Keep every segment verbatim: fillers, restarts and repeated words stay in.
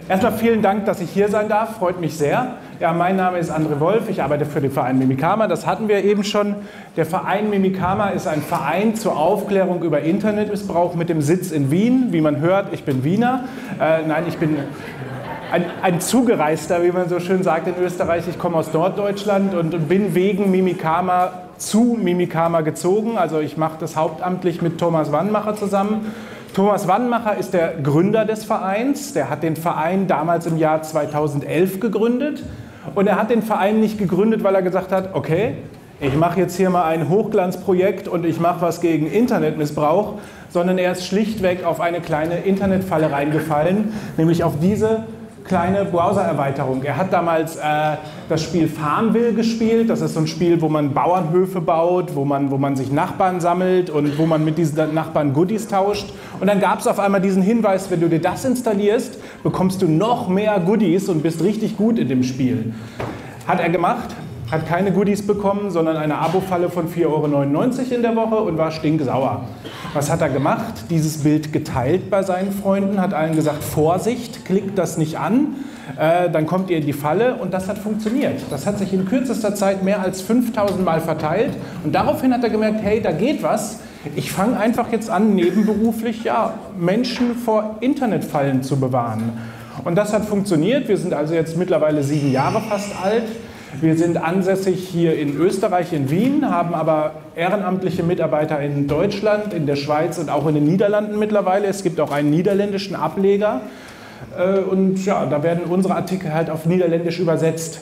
Erstmal vielen Dank, dass ich hier sein darf, freut mich sehr. Ja, mein Name ist André Wolf, ich arbeite für den Verein Mimikama, das hatten wir eben schon. Der Verein Mimikama ist ein Verein zur Aufklärung über Internetmissbrauch mit dem Sitz in Wien. Wie man hört, ich bin Wiener. Äh, nein, ich bin ein, ein Zugereister, wie man so schön sagt in Österreich. Ich komme aus Norddeutschland und bin wegen Mimikama zu Mimikama gezogen. Also ich mache das hauptamtlich mit Thomas Wannmacher zusammen. Thomas Wannmacher ist der Gründer des Vereins. Der hat den Verein damals im Jahr zweitausendelf gegründet. Und er hat den Verein nicht gegründet, weil er gesagt hat, okay, ich mache jetzt hier mal ein Hochglanzprojekt und ich mache was gegen Internetmissbrauch, sondern er ist schlichtweg auf eine kleine Internetfalle reingefallen, nämlich auf diese kleine Browser-Erweiterung. Er hat damals äh, das Spiel Farmville gespielt. Das ist so ein Spiel, wo man Bauernhöfe baut, wo man, wo man sich Nachbarn sammelt und wo man mit diesen Nachbarn Goodies tauscht. Und dann gab es auf einmal diesen Hinweis, wenn du dir das installierst, bekommst du noch mehr Goodies und bist richtig gut in dem Spiel. Hat er gemacht, hat keine Goodies bekommen, sondern eine Abo-Falle von vier Euro neunundneunzig in der Woche und war stinksauer. Was hat er gemacht? Dieses Bild geteilt bei seinen Freunden, hat allen gesagt, Vorsicht, klickt das nicht an, äh, dann kommt ihr in die Falle, und das hat funktioniert. Das hat sich in kürzester Zeit mehr als fünftausend Mal verteilt und daraufhin hat er gemerkt, hey, da geht was. Ich fange einfach jetzt an, nebenberuflich ja, Menschen vor Internetfallen zu bewahren. Und das hat funktioniert. Wir sind also jetzt mittlerweile sieben Jahre fast alt. Wir sind ansässig hier in Österreich, in Wien, haben aber ehrenamtliche Mitarbeiter in Deutschland, in der Schweiz und auch in den Niederlanden mittlerweile. Es gibt auch einen niederländischen Ableger. Und ja, da werden unsere Artikel halt auf Niederländisch übersetzt.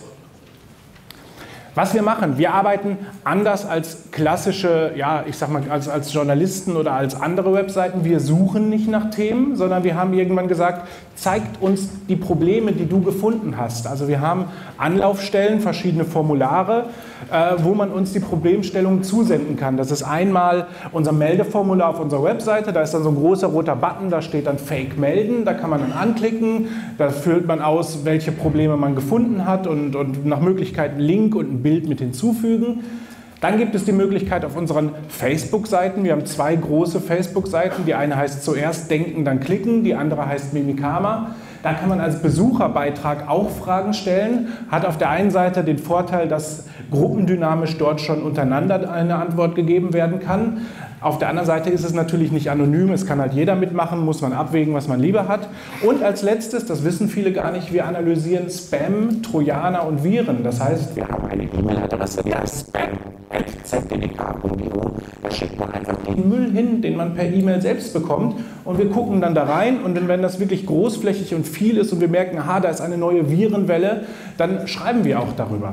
Was wir machen, wir arbeiten anders als klassische, ja, ich sag mal, als, als Journalisten oder als andere Webseiten. Wir suchen nicht nach Themen, sondern wir haben irgendwann gesagt, zeigt uns die Probleme, die du gefunden hast. Also wir haben Anlaufstellen, verschiedene Formulare, äh, wo man uns die Problemstellungen zusenden kann. Das ist einmal unser Meldeformular auf unserer Webseite, da ist dann so ein großer roter Button, da steht dann Fake melden, da kann man dann anklicken, da füllt man aus, welche Probleme man gefunden hat und, und nach Möglichkeit einen Link und ein Bild mit hinzufügen. Dann gibt es die Möglichkeit auf unseren Facebook-Seiten. Wir haben zwei große Facebook-Seiten. Die eine heißt Zuerst denken, dann klicken. Die andere heißt Mimikama. Da kann man als Besucherbeitrag auch Fragen stellen. Hat auf der einen Seite den Vorteil, dass gruppendynamisch dort schon untereinander eine Antwort gegeben werden kann. Auf der anderen Seite ist es natürlich nicht anonym, es kann halt jeder mitmachen, muss man abwägen, was man lieber hat. Und als letztes, das wissen viele gar nicht, wir analysieren Spam, Trojaner und Viren. Das heißt, wir haben eine E-Mail-Adresse, die heißt spam at z d d k punkt e u. Da schickt man einfach den Müll hin, den man per E-Mail selbst bekommt. Und wir gucken dann da rein, und wenn das wirklich großflächig und viel ist und wir merken, aha, da ist eine neue Virenwelle, dann schreiben wir auch darüber.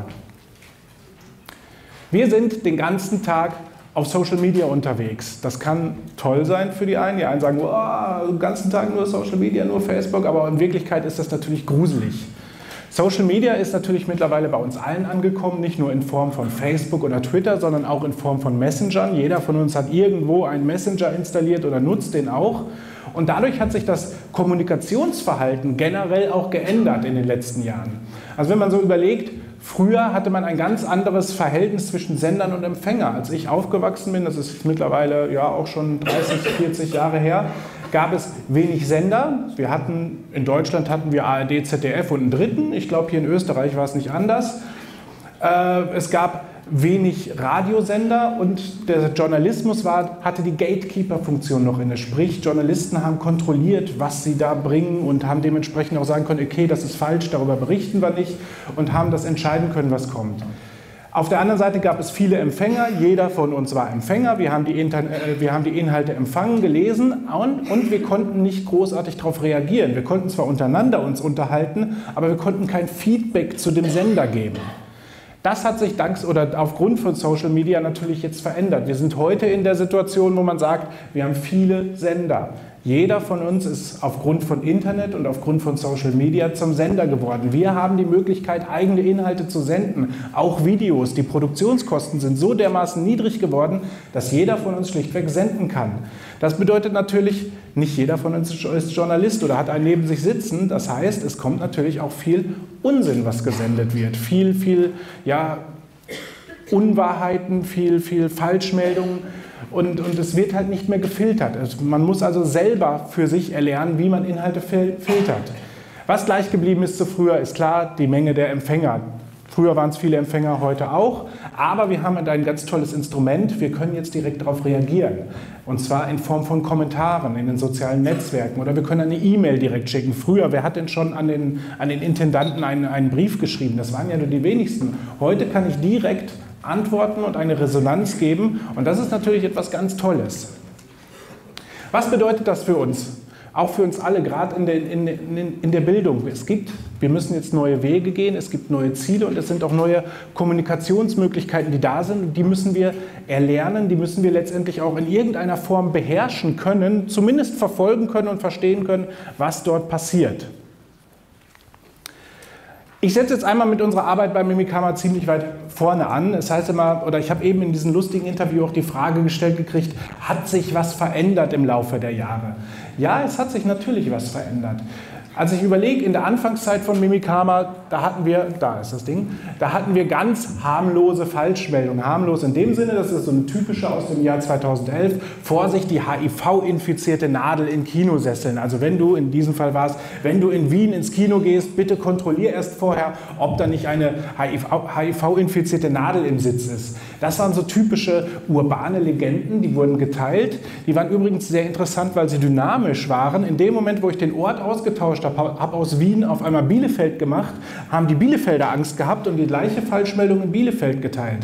Wir sind den ganzen Tag auf Social Media unterwegs. Das kann toll sein für die einen. Die einen sagen, oh, den ganzen Tag nur Social Media, nur Facebook, aber in Wirklichkeit ist das natürlich gruselig. Social Media ist natürlich mittlerweile bei uns allen angekommen, nicht nur in Form von Facebook oder Twitter, sondern auch in Form von Messengern. Jeder von uns hat irgendwo einen Messenger installiert oder nutzt den auch. Und dadurch hat sich das Kommunikationsverhalten generell auch geändert in den letzten Jahren. Also wenn man so überlegt, früher hatte man ein ganz anderes Verhältnis zwischen Sendern und Empfänger. Als ich aufgewachsen bin, das ist mittlerweile ja auch schon dreißig, vierzig Jahre her, gab es wenig Sender. Wir hatten, in Deutschland hatten wir A R D, Z D F und einen dritten. Ich glaube, hier in Österreich war es nicht anders. Äh, es gab wenig Radiosender und der Journalismus war, hatte die Gatekeeper-Funktion noch inne. Sprich, Journalisten haben kontrolliert, was sie da bringen und haben dementsprechend auch sagen können, okay, das ist falsch, darüber berichten wir nicht, und haben das entscheiden können, was kommt. Auf der anderen Seite gab es viele Empfänger, jeder von uns war Empfänger, wir haben die, Inter- äh, wir haben die Inhalte empfangen, gelesen und, und wir konnten nicht großartig darauf reagieren. Wir konnten zwar untereinander uns unterhalten, aber wir konnten kein Feedback zu dem Sender geben. Das hat sich dank oder aufgrund von Social Media natürlich jetzt verändert. Wir sind heute in der Situation, wo man sagt, wir haben viele Sender. Jeder von uns ist aufgrund von Internet und aufgrund von Social Media zum Sender geworden. Wir haben die Möglichkeit, eigene Inhalte zu senden, auch Videos. Die Produktionskosten sind so dermaßen niedrig geworden, dass jeder von uns schlichtweg senden kann. Das bedeutet natürlich, nicht jeder von uns ist Journalist oder hat einen neben sich sitzen. Das heißt, es kommt natürlich auch viel Unsinn, was gesendet wird. Viel, viel, ja, Unwahrheiten, viel, viel Falschmeldungen. Und, und es wird halt nicht mehr gefiltert. Also man muss also selber für sich erlernen, wie man Inhalte fil filtert. Was gleich geblieben ist zu früher, ist klar, die Menge der Empfänger. Früher waren es viele Empfänger, heute auch, aber wir haben ein ganz tolles Instrument, wir können jetzt direkt darauf reagieren. Und zwar in Form von Kommentaren in den sozialen Netzwerken oder wir können eine E-Mail direkt schicken. Früher, wer hat denn schon an den, an den Intendanten einen, einen Brief geschrieben? Das waren ja nur die wenigsten. Heute kann ich direkt antworten und eine Resonanz geben und das ist natürlich etwas ganz Tolles. Was bedeutet das für uns? Auch für uns alle, gerade in der, in, in, in der Bildung. Es gibt, wir müssen jetzt neue Wege gehen, es gibt neue Ziele und es sind auch neue Kommunikationsmöglichkeiten, die da sind. Und die müssen wir erlernen, die müssen wir letztendlich auch in irgendeiner Form beherrschen können, zumindest verfolgen können und verstehen können, was dort passiert. Ich setze jetzt einmal mit unserer Arbeit bei Mimikama ziemlich weit vorne an. Das heißt immer, oder ich habe eben in diesem lustigen Interview auch die Frage gestellt gekriegt, hat sich was verändert im Laufe der Jahre? Ja, es hat sich natürlich was verändert. Als ich überlege, in der Anfangszeit von Mimikama, da hatten wir, da ist das Ding, da hatten wir ganz harmlose Falschmeldungen. Harmlos in dem Sinne, das ist so eine typische aus dem Jahr zweitausendelf, Vorsicht, die H I V-infizierte Nadel in Kinosesseln. Also wenn du, in diesem Fall war es, wenn du in Wien ins Kino gehst, bitte kontrollier erst vorher, ob da nicht eine H I V-infizierte Nadel im Sitz ist. Das waren so typische urbane Legenden, die wurden geteilt. Die waren übrigens sehr interessant, weil sie dynamisch waren. In dem Moment, wo ich den Ort ausgetauscht habe, habe aus Wien auf einmal Bielefeld gemacht, haben die Bielefelder Angst gehabt und die gleiche Falschmeldung in Bielefeld geteilt.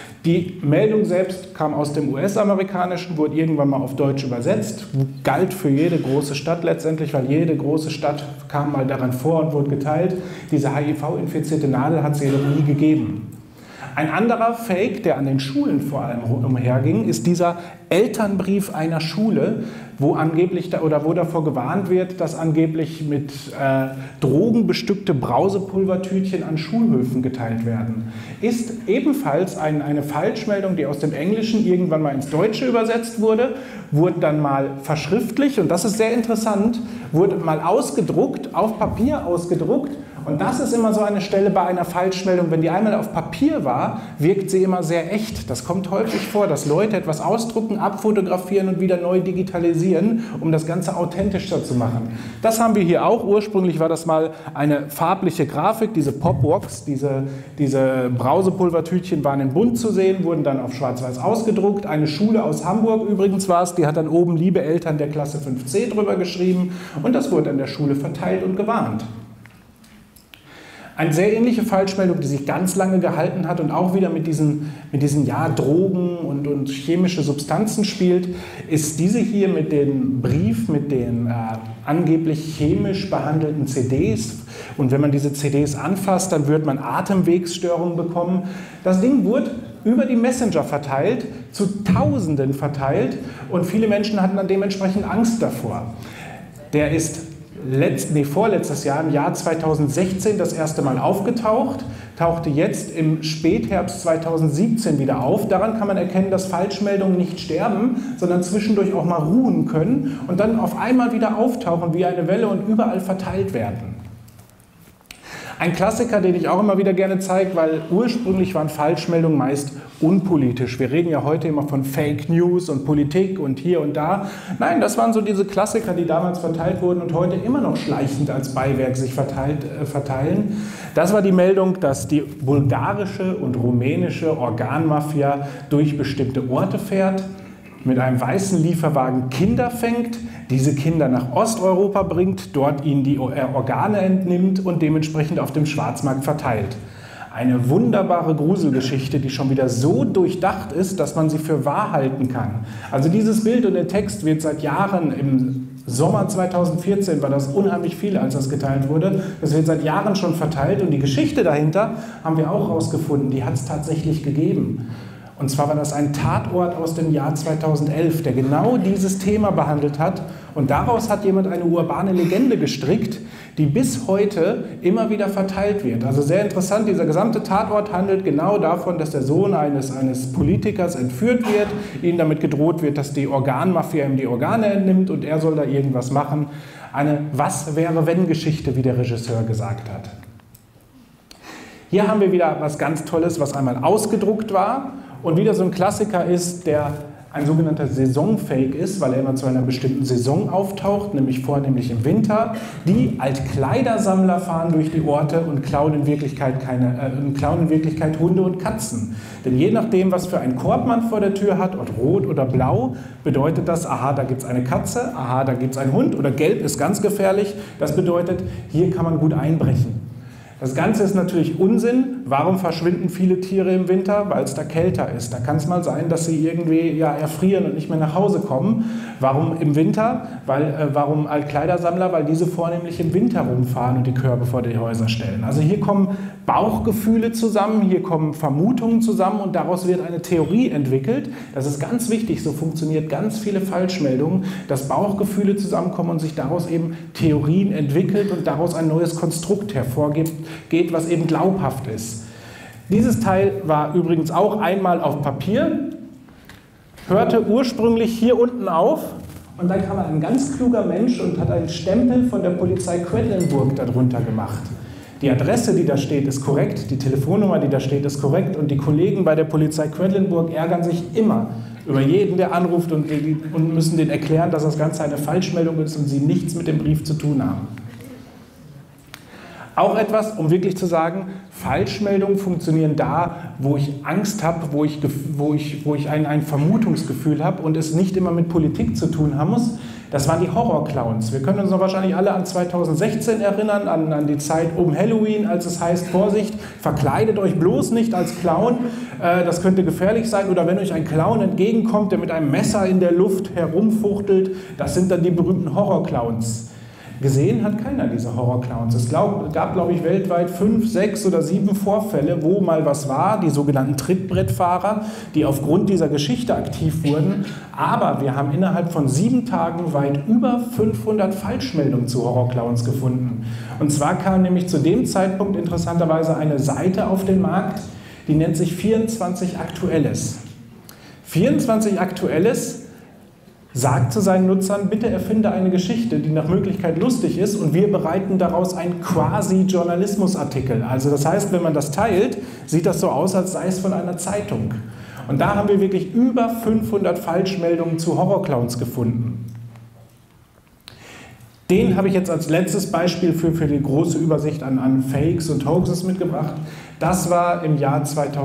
Die Meldung selbst kam aus dem U S-amerikanischen, wurde irgendwann mal auf Deutsch übersetzt, galt für jede große Stadt letztendlich, weil jede große Stadt kam mal daran vor und wurde geteilt. Diese H I V-infizierte Nadel hat es jedoch nie gegeben. Ein anderer Fake, der an den Schulen vor allem umherging, ist dieser Elternbrief einer Schule, wo angeblich da, oder wo davor gewarnt wird, dass angeblich mit äh, Drogen bestückte Brausepulvertütchen an Schulhöfen geteilt werden. Ist ebenfalls ein, eine Falschmeldung, die aus dem Englischen irgendwann mal ins Deutsche übersetzt wurde, wurde dann mal verschriftlicht und das ist sehr interessant, wurde mal ausgedruckt, auf Papier ausgedruckt. Und das ist immer so eine Stelle bei einer Falschmeldung, wenn die einmal auf Papier war, wirkt sie immer sehr echt. Das kommt häufig vor, dass Leute etwas ausdrucken, abfotografieren und wieder neu digitalisieren, um das Ganze authentischer zu machen. Das haben wir hier auch. Ursprünglich war das mal eine farbliche Grafik, diese Pop-Woks, diese, diese Brausepulvertütchen waren in bunt zu sehen, wurden dann auf schwarz-weiß ausgedruckt. Eine Schule aus Hamburg übrigens war es, die hat dann oben liebe Eltern der Klasse fünf C drüber geschrieben und das wurde an der Schule verteilt und gewarnt. Eine sehr ähnliche Falschmeldung, die sich ganz lange gehalten hat und auch wieder mit diesen, mit diesen ja, Drogen und, und chemische Substanzen spielt, ist diese hier mit dem Brief, mit den äh, angeblich chemisch behandelten C Ds. Und wenn man diese C Ds anfasst, dann wird man Atemwegsstörungen bekommen. Das Ding wurde über die Messenger verteilt, zu Tausenden verteilt und viele Menschen hatten dann dementsprechend Angst davor. Der ist Letzt, nee, vorletztes Jahr, im Jahr zweitausendsechzehn, das erste Mal aufgetaucht, tauchte jetzt im Spätherbst zweitausendsiebzehn wieder auf. Daran kann man erkennen, dass Falschmeldungen nicht sterben, sondern zwischendurch auch mal ruhen können und dann auf einmal wieder auftauchen wie eine Welle und überall verteilt werden. Ein Klassiker, den ich auch immer wieder gerne zeige, weil ursprünglich waren Falschmeldungen meist unpolitisch. Wir reden ja heute immer von Fake News und Politik und hier und da. Nein, das waren so diese Klassiker, die damals verteilt wurden und heute immer noch schleichend als Beiwerk sich verteilt, äh, verteilen. Das war die Meldung, dass die bulgarische und rumänische Organmafia durch bestimmte Orte fährt, mit einem weißen Lieferwagen Kinder fängt, diese Kinder nach Osteuropa bringt, dort ihnen die Organe entnimmt und dementsprechend auf dem Schwarzmarkt verteilt. Eine wunderbare Gruselgeschichte, die schon wieder so durchdacht ist, dass man sie für wahr halten kann. Also dieses Bild und der Text wird seit Jahren, im Sommer zweitausendvierzehn war das unheimlich viel, als das geteilt wurde. Das wird seit Jahren schon verteilt und die Geschichte dahinter haben wir auch herausgefunden, die hat es tatsächlich gegeben. Und zwar war das ein Tatort aus dem Jahr zweitausendelf, der genau dieses Thema behandelt hat. Und daraus hat jemand eine urbane Legende gestrickt, die bis heute immer wieder verteilt wird. Also sehr interessant, dieser gesamte Tatort handelt genau davon, dass der Sohn eines, eines Politikers entführt wird, ihnen damit gedroht wird, dass die Organmafia ihm die Organe entnimmt und er soll da irgendwas machen. Eine Was-wäre-wenn-Geschichte, wie der Regisseur gesagt hat. Hier haben wir wieder was ganz Tolles, was einmal ausgedruckt war. Und wieder so ein Klassiker ist der ein sogenannter Saisonfake ist, weil er immer zu einer bestimmten Saison auftaucht, nämlich vornehmlich im Winter. Die Altkleidersammler fahren durch die Orte und klauen in Wirklichkeit, keine, äh, klauen in Wirklichkeit Hunde und Katzen. Denn je nachdem, was für ein Korb man vor der Tür hat, ob rot oder blau, bedeutet das, aha, da gibt es eine Katze, aha, da gibt es einen Hund, oder gelb ist ganz gefährlich. Das bedeutet, hier kann man gut einbrechen. Das Ganze ist natürlich Unsinn. Warum verschwinden viele Tiere im Winter? Weil es da kälter ist. Da kann es mal sein, dass sie irgendwie ja, erfrieren und nicht mehr nach Hause kommen. Warum im Winter? Weil, äh, warum Altkleidersammler? Weil diese vornehmlich im Winter rumfahren und die Körbe vor die Häuser stellen. Also hier kommen Bauchgefühle zusammen, hier kommen Vermutungen zusammen und daraus wird eine Theorie entwickelt. Das ist ganz wichtig, so funktioniert ganz viele Falschmeldungen, dass Bauchgefühle zusammenkommen und sich daraus eben Theorien entwickelt und daraus ein neues Konstrukt hervorgeht, geht, was eben glaubhaft ist. Dieses Teil war übrigens auch einmal auf Papier, hörte ursprünglich hier unten auf und dann kam ein ganz kluger Mensch und hat einen Stempel von der Polizei Quedlinburg darunter gemacht. Die Adresse, die da steht, ist korrekt, die Telefonnummer, die da steht, ist korrekt und die Kollegen bei der Polizei Quedlinburg ärgern sich immer über jeden, der anruft und, und müssen denen erklären, dass das Ganze eine Falschmeldung ist und sie nichts mit dem Brief zu tun haben. Auch etwas, um wirklich zu sagen, Falschmeldungen funktionieren da, wo ich Angst habe, wo ich, wo ich, wo ich ein, ein Vermutungsgefühl habe und es nicht immer mit Politik zu tun haben muss. Das waren die Horrorclowns. Wir können uns noch wahrscheinlich alle an zweitausendsechzehn erinnern, an, an die Zeit um Halloween, als es heißt, Vorsicht, verkleidet euch bloß nicht als Clown, äh, das könnte gefährlich sein. Oder wenn euch ein Clown entgegenkommt, der mit einem Messer in der Luft herumfuchtelt, das sind dann die berühmten Horrorclowns. Gesehen hat keiner diese Horrorclowns. Es glaub, gab, glaube ich, weltweit fünf, sechs oder sieben Vorfälle, wo mal was war, die sogenannten Trittbrettfahrer, die aufgrund dieser Geschichte aktiv wurden. Aber wir haben innerhalb von sieben Tagen weit über fünfhundert Falschmeldungen zu Horrorclowns gefunden. Und zwar kam nämlich zu dem Zeitpunkt interessanterweise eine Seite auf den Markt, die nennt sich vierundzwanzig Aktuelles. vierundzwanzig Aktuelles sagt zu seinen Nutzern, bitte erfinde eine Geschichte, die nach Möglichkeit lustig ist und wir bereiten daraus einen Quasi-Journalismusartikel. Also das heißt, wenn man das teilt, sieht das so aus, als sei es von einer Zeitung. Und da haben wir wirklich über fünfhundert Falschmeldungen zu Horrorclowns gefunden. Den habe ich jetzt als letztes Beispiel für, für die große Übersicht an, an Fakes und Hoaxes mitgebracht. Das war im Jahr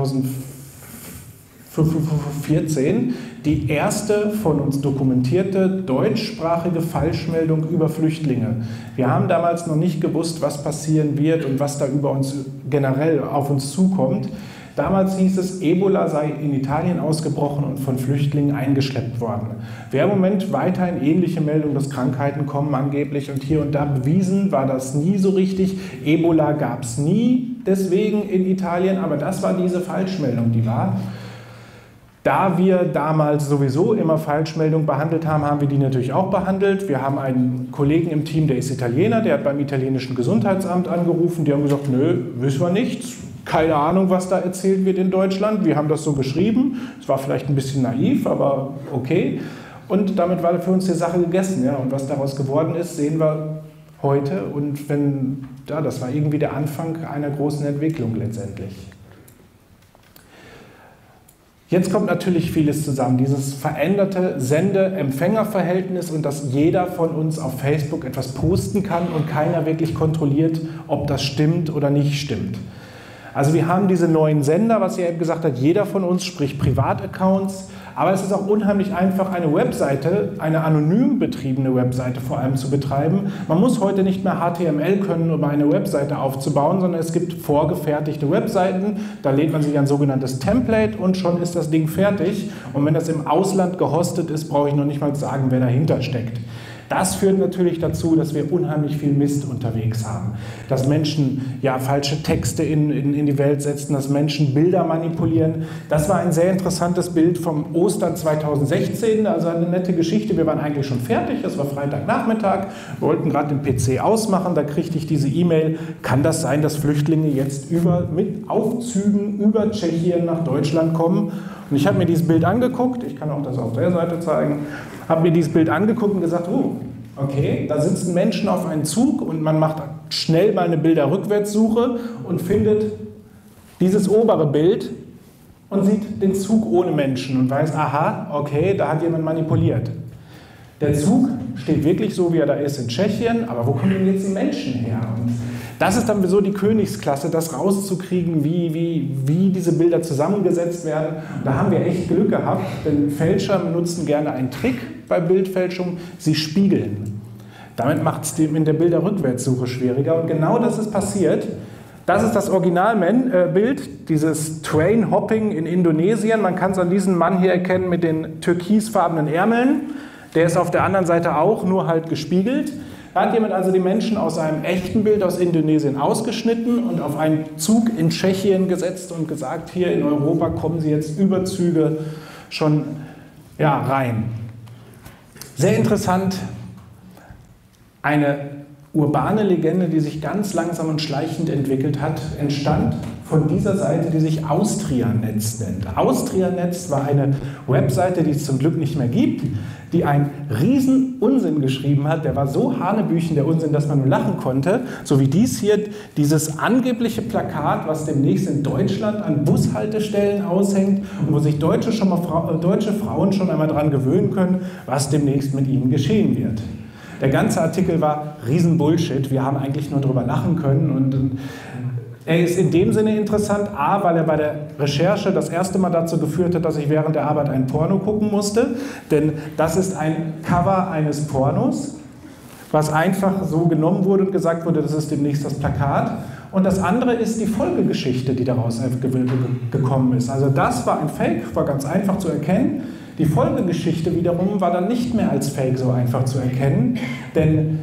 zweitausendvierzehn die erste von uns dokumentierte deutschsprachige Falschmeldung über Flüchtlinge. Wir haben damals noch nicht gewusst, was passieren wird und was da über uns generell auf uns zukommt. Damals hieß es, Ebola sei in Italien ausgebrochen und von Flüchtlingen eingeschleppt worden. Wer im Moment weiterhin ähnliche Meldungen, dass Krankheiten kommen angeblich und hier und da bewiesen, war das nie so richtig. Ebola gab es nie deswegen in Italien, aber das war diese Falschmeldung, die war. Da wir damals sowieso immer Falschmeldungen behandelt haben, haben wir die natürlich auch behandelt. Wir haben einen Kollegen im Team, der ist Italiener, der hat beim italienischen Gesundheitsamt angerufen. Die haben gesagt, nö, wissen wir nicht. Keine Ahnung, was da erzählt wird in Deutschland. Wir haben das so geschrieben. Es war vielleicht ein bisschen naiv, aber okay. Und damit war für uns die Sache gegessen. Ja. Und was daraus geworden ist, sehen wir heute. Und wenn, ja, das war irgendwie der Anfang einer großen Entwicklung letztendlich. Jetzt kommt natürlich vieles zusammen, dieses veränderte Sende-Empfänger-Verhältnis und dass jeder von uns auf Facebook etwas posten kann und keiner wirklich kontrolliert, ob das stimmt oder nicht stimmt. Also wir haben diese neuen Sender, was ihr eben gesagt habt, jeder von uns, sprich Privataccounts, aber es ist auch unheimlich einfach, eine Webseite, eine anonym betriebene Webseite vor allem zu betreiben. Man muss heute nicht mehr H T M L können, um eine Webseite aufzubauen, sondern es gibt vorgefertigte Webseiten, da lädt man sich ein sogenanntes Template und schon ist das Ding fertig. Und wenn das im Ausland gehostet ist, brauche ich noch nicht mal sagen, wer dahinter steckt. Das führt natürlich dazu, dass wir unheimlich viel Mist unterwegs haben. Dass Menschen ja, falsche Texte in, in, in die Welt setzen, dass Menschen Bilder manipulieren. Das war ein sehr interessantes Bild vom Ostern zweitausendsechzehn, also eine nette Geschichte. Wir waren eigentlich schon fertig, das war Freitagnachmittag, wir wollten gerade den P C ausmachen, da kriegte ich diese E-Mail, kann das sein, dass Flüchtlinge jetzt über, mit Aufzügen über Tschechien nach Deutschland kommen? Und ich habe mir dieses Bild angeguckt, ich kann auch das auf der Seite zeigen, habe mir dieses Bild angeguckt und gesagt, oh, okay, da sitzen Menschen auf einem Zug und man macht schnell mal eine Bilderrückwärtssuche und findet dieses obere Bild und sieht den Zug ohne Menschen und weiß, aha, okay, da hat jemand manipuliert. Der Zug steht wirklich so, wie er da ist in Tschechien, aber wo kommen denn jetzt die Menschen her? Und das ist dann so die Königsklasse, das rauszukriegen, wie, wie, wie diese Bilder zusammengesetzt werden. Und da haben wir echt Glück gehabt, denn Fälscher benutzen gerne einen Trick bei Bildfälschung, sie spiegeln. Damit macht es dem in der Bilderrückwärtssuche schwieriger und genau das ist passiert. Das ist das Originalbild, dieses Train-Hopping in Indonesien. Man kann es an diesem Mann hier erkennen mit den türkisfarbenen Ärmeln. Der ist auf der anderen Seite auch, nur halt gespiegelt. Da hat jemand also die Menschen aus einem echten Bild aus Indonesien ausgeschnitten und auf einen Zug in Tschechien gesetzt und gesagt, hier in Europa kommen sie jetzt Überzüge schon ja, rein. Sehr interessant, eine urbane Legende, die sich ganz langsam und schleichend entwickelt hat, entstand von dieser Seite, die sich Austrianetz nennt. Austrianetz war eine Webseite, die es zum Glück nicht mehr gibt, die einen riesen Unsinn geschrieben hat. Der war so hanebüchen, der Unsinn, dass man nur lachen konnte. So wie dies hier, dieses angebliche Plakat, was demnächst in Deutschland an Bushaltestellen aushängt und wo sich deutsche, schon mal, deutsche Frauen schon einmal daran gewöhnen können, was demnächst mit ihnen geschehen wird. Der ganze Artikel war Riesenbullshit. Wir haben eigentlich nur drüber lachen können. Und, und er ist in dem Sinne interessant, a, weil er bei der Recherche das erste Mal dazu geführt hat, dass ich während der Arbeit ein Porno gucken musste. Denn das ist ein Cover eines Pornos, was einfach so genommen wurde und gesagt wurde, das ist demnächst das Plakat. Und das andere ist die Folgegeschichte, die daraus gekommen ist. Also das war ein Fake, war ganz einfach zu erkennen. Die Folgegeschichte wiederum war dann nicht mehr als Fake so einfach zu erkennen, denn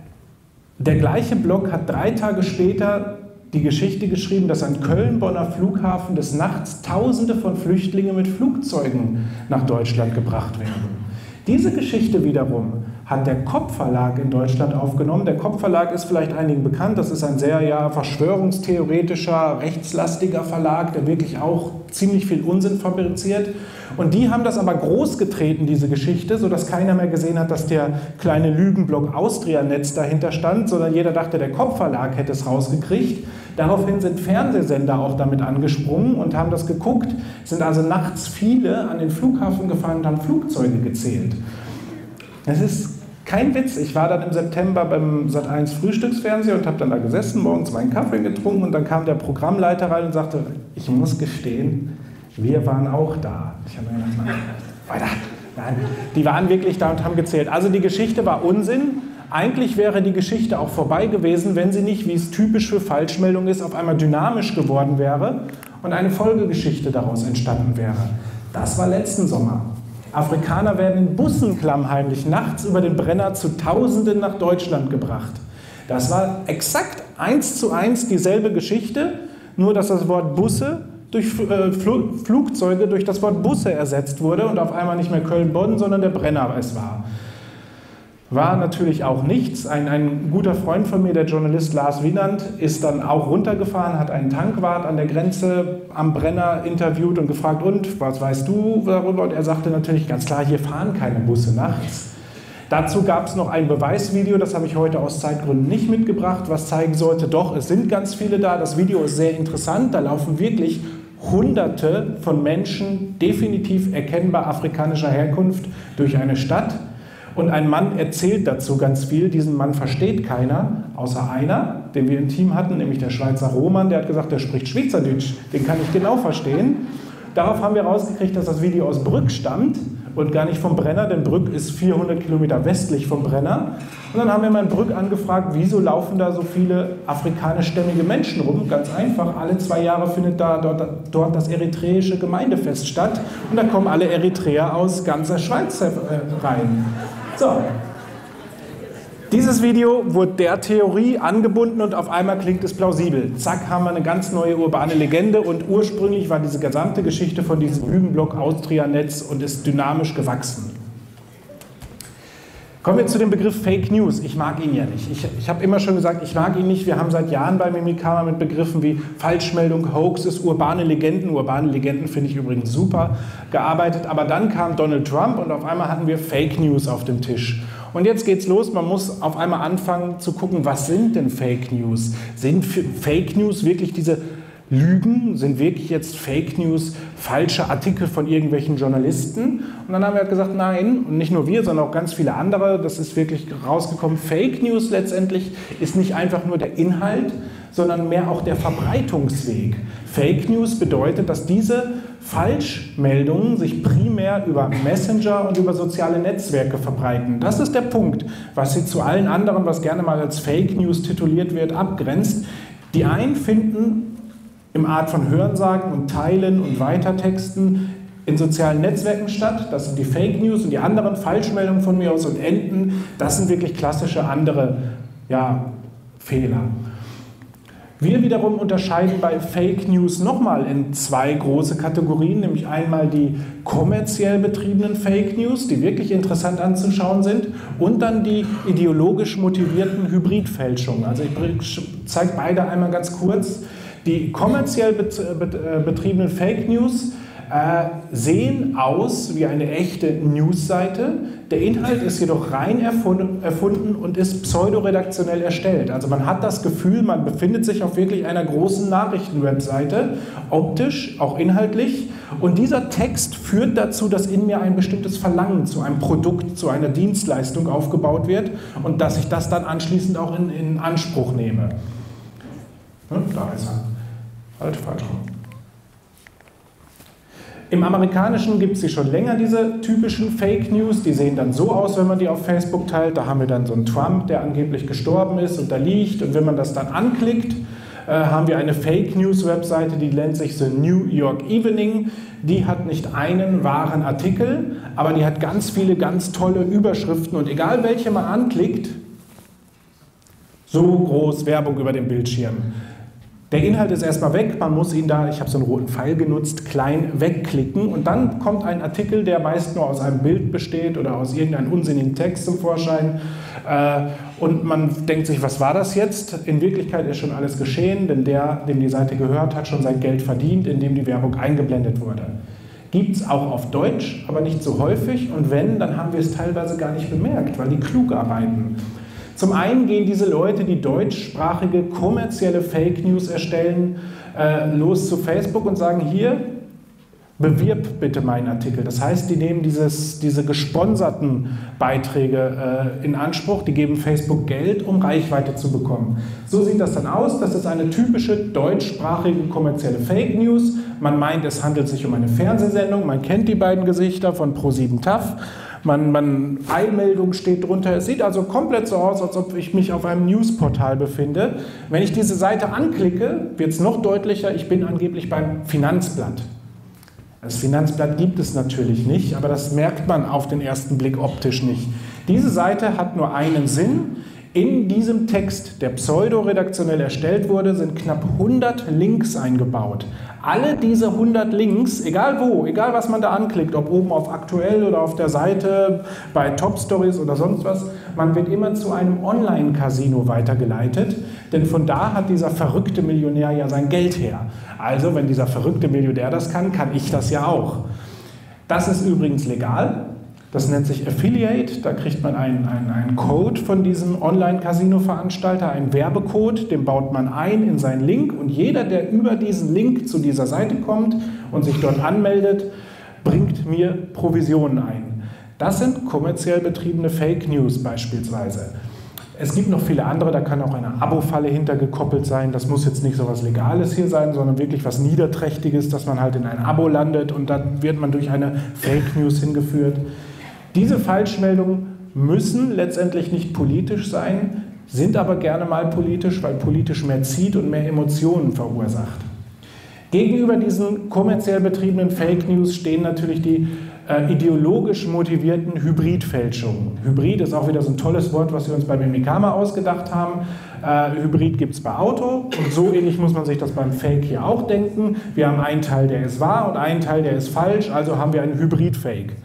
der gleiche Blog hat drei Tage später die Geschichte geschrieben, dass am Köln-Bonner Flughafen des Nachts Tausende von Flüchtlingen mit Flugzeugen nach Deutschland gebracht werden. Diese Geschichte wiederum hat der Kopp Verlag in Deutschland aufgenommen. Der Kopp Verlag ist vielleicht einigen bekannt, das ist ein sehr ja, verschwörungstheoretischer, rechtslastiger Verlag, der wirklich auch ziemlich viel Unsinn fabriziert. Und die haben das aber groß getreten, diese Geschichte, sodass keiner mehr gesehen hat, dass der kleine Lügenblock Austrianetz dahinter stand, sondern jeder dachte, der Kopp Verlag hätte es rausgekriegt. Daraufhin sind Fernsehsender auch damit angesprungen und haben das geguckt, sind also nachts viele an den Flughafen gefahren und haben Flugzeuge gezählt. Das ist kein Witz. Ich war dann im September beim Sat eins Frühstücksfernsehen und habe dann da gesessen, morgens meinen Kaffee getrunken und dann kam der Programmleiter rein und sagte, ich muss gestehen, wir waren auch da. Ich habe mir gedacht, nein, weiter. Nein, die waren wirklich da und haben gezählt. Also die Geschichte war Unsinn. Eigentlich wäre die Geschichte auch vorbei gewesen, wenn sie nicht, wie es typisch für Falschmeldungen ist, auf einmal dynamisch geworden wäre und eine Folgegeschichte daraus entstanden wäre. Das war letzten Sommer. Afrikaner werden in Bussen klammheimlich nachts über den Brenner zu Tausenden nach Deutschland gebracht. Das war exakt eins zu eins dieselbe Geschichte, nur dass das Wort Busse durch äh, Fl Flugzeuge durch das Wort Busse ersetzt wurde und auf einmal nicht mehr Köln-Bonn, sondern der Brenner es war. War natürlich auch nichts. Ein, ein guter Freund von mir, der Journalist Lars Wienand, ist dann auch runtergefahren, hat einen Tankwart an der Grenze am Brenner interviewt und gefragt, und, was weißt du darüber? Und er sagte natürlich ganz klar, hier fahren keine Busse nachts. Dazu gab es noch ein Beweisvideo, das habe ich heute aus Zeitgründen nicht mitgebracht, was zeigen sollte, doch, es sind ganz viele da. Das Video ist sehr interessant, da laufen wirklich Hunderte von Menschen, definitiv erkennbar afrikanischer Herkunft, durch eine Stadt. Und ein Mann erzählt dazu ganz viel. Diesen Mann versteht keiner, außer einer, den wir im Team hatten, nämlich der Schweizer Roman. Der hat gesagt, der spricht Schweizerdeutsch. Den kann ich genau verstehen. Darauf haben wir herausgekriegt, dass das Video aus Brügg stammt und gar nicht vom Brenner, denn Brügg ist vierhundert Kilometer westlich vom Brenner. Und dann haben wir mal in Brügg angefragt, wieso laufen da so viele afrikanischstämmige Menschen rum? Ganz einfach, alle zwei Jahre findet da dort, dort das eritreische Gemeindefest statt und da kommen alle Eritreer aus ganzer Schweiz rein. So, dieses Video wurde der Theorie angebunden und auf einmal klingt es plausibel. Zack, haben wir eine ganz neue urbane Legende und ursprünglich war diese gesamte Geschichte von diesem Lügenblock Austrianetz und ist dynamisch gewachsen. Kommen wir zu dem Begriff Fake News. Ich mag ihn ja nicht. Ich, ich habe immer schon gesagt, ich mag ihn nicht. Wir haben seit Jahren bei Mimikama mit Begriffen wie Falschmeldung, Hoaxes, urbane Legenden, urbane Legenden finde ich übrigens super, gearbeitet. Aber dann kam Donald Trump und auf einmal hatten wir Fake News auf dem Tisch. Und jetzt geht's los, man muss auf einmal anfangen zu gucken, was sind denn Fake News? Sind Fake News wirklich diese Lügen? Sind wirklich jetzt Fake News falsche Artikel von irgendwelchen Journalisten? Und dann haben wir gesagt, nein, und nicht nur wir, sondern auch ganz viele andere, das ist wirklich rausgekommen, Fake News letztendlich ist nicht einfach nur der Inhalt, sondern mehr auch der Verbreitungsweg. Fake News bedeutet, dass diese Falschmeldungen sich primär über Messenger und über soziale Netzwerke verbreiten. Das ist der Punkt, was sie zu allen anderen, was gerne mal als Fake News tituliert wird, abgrenzt. Die einen finden im Art von Hörensagen und Teilen und Weitertexten in sozialen Netzwerken statt. Das sind die Fake News, und die anderen Falschmeldungen von mir aus und Enden, das sind wirklich klassische andere, ja, Fehler. Wir wiederum unterscheiden bei Fake News nochmal in zwei große Kategorien, nämlich einmal die kommerziell betriebenen Fake News, die wirklich interessant anzuschauen sind, und dann die ideologisch motivierten Hybridfälschungen. Also ich zeige beide einmal ganz kurz. Die kommerziell betriebenen Fake News äh, sehen aus wie eine echte Newsseite. Der Inhalt ist jedoch rein erfunden und ist pseudoredaktionell erstellt. Also man hat das Gefühl, man befindet sich auf wirklich einer großen Nachrichtenwebseite, optisch, auch inhaltlich. Und dieser Text führt dazu, dass in mir ein bestimmtes Verlangen zu einem Produkt, zu einer Dienstleistung aufgebaut wird und dass ich das dann anschließend auch in, in Anspruch nehme. Ja, da ist er. Halt, falsch rum. Im Amerikanischen gibt es sie schon länger, diese typischen Fake News. Die sehen dann so aus, wenn man die auf Facebook teilt. Da haben wir dann so einen Trump, der angeblich gestorben ist und da liegt. Und wenn man das dann anklickt, äh, haben wir eine Fake News Webseite, die nennt sich The New York Evening. Die hat nicht einen wahren Artikel, aber die hat ganz viele ganz tolle Überschriften. Und egal welche man anklickt, so groß Werbung über den Bildschirm. Der Inhalt ist erstmal weg, man muss ihn da, ich habe so einen roten Pfeil genutzt, klein wegklicken, und dann kommt ein Artikel, der meist nur aus einem Bild besteht oder aus irgendeinem unsinnigen Text zum Vorschein, äh, und man denkt sich, was war das jetzt? In Wirklichkeit ist schon alles geschehen, denn der, dem die Seite gehört, hat schon sein Geld verdient, indem die Werbung eingeblendet wurde. Gibt es auch auf Deutsch, aber nicht so häufig, und wenn, dann haben wir es teilweise gar nicht bemerkt, weil die klug arbeiten. Zum einen gehen diese Leute, die deutschsprachige kommerzielle Fake News erstellen, äh, los zu Facebook und sagen, hier, bewirb bitte meinen Artikel. Das heißt, die nehmen dieses, diese gesponserten Beiträge äh, in Anspruch, die geben Facebook Geld, um Reichweite zu bekommen. So sieht das dann aus, das ist eine typische deutschsprachige kommerzielle Fake News. Man meint, es handelt sich um eine Fernsehsendung, man kennt die beiden Gesichter von ProSieben T A F. Man, man, Eilmeldung steht drunter. Es sieht also komplett so aus, als ob ich mich auf einem Newsportal befinde. Wenn ich diese Seite anklicke, wird es noch deutlicher, ich bin angeblich beim Finanzblatt. Das Finanzblatt gibt es natürlich nicht, aber das merkt man auf den ersten Blick optisch nicht. Diese Seite hat nur einen Sinn. In diesem Text, der pseudoredaktionell erstellt wurde, sind knapp hundert Links eingebaut. Alle diese hundert Links, egal wo, egal was man da anklickt, ob oben auf Aktuell oder auf der Seite, bei Top Stories oder sonst was, man wird immer zu einem Online-Casino weitergeleitet, denn von da hat dieser verrückte Millionär ja sein Geld her. Also, wenn dieser verrückte Millionär das kann, kann ich das ja auch. Das ist übrigens legal. Das nennt sich Affiliate, da kriegt man einen, einen, einen Code von diesem Online-Casino-Veranstalter, einen Werbecode, den baut man ein in seinen Link, und jeder, der über diesen Link zu dieser Seite kommt und sich dort anmeldet, bringt mir Provisionen ein. Das sind kommerziell betriebene Fake News beispielsweise. Es gibt noch viele andere, da kann auch eine Abo-Falle hintergekoppelt sein. Das muss jetzt nicht so was Legales hier sein, sondern wirklich was Niederträchtiges, dass man halt in ein Abo landet und dann wird man durch eine Fake News hingeführt. Diese Falschmeldungen müssen letztendlich nicht politisch sein, sind aber gerne mal politisch, weil politisch mehr zieht und mehr Emotionen verursacht. Gegenüber diesen kommerziell betriebenen Fake News stehen natürlich die äh, ideologisch motivierten Hybridfälschungen. Hybrid ist auch wieder so ein tolles Wort, was wir uns bei Mimikama ausgedacht haben. Äh, Hybrid gibt es bei Auto, und so ähnlich muss man sich das beim Fake hier auch denken. Wir haben einen Teil, der ist wahr, und einen Teil, der ist falsch, also haben wir einen Hybrid-Fake.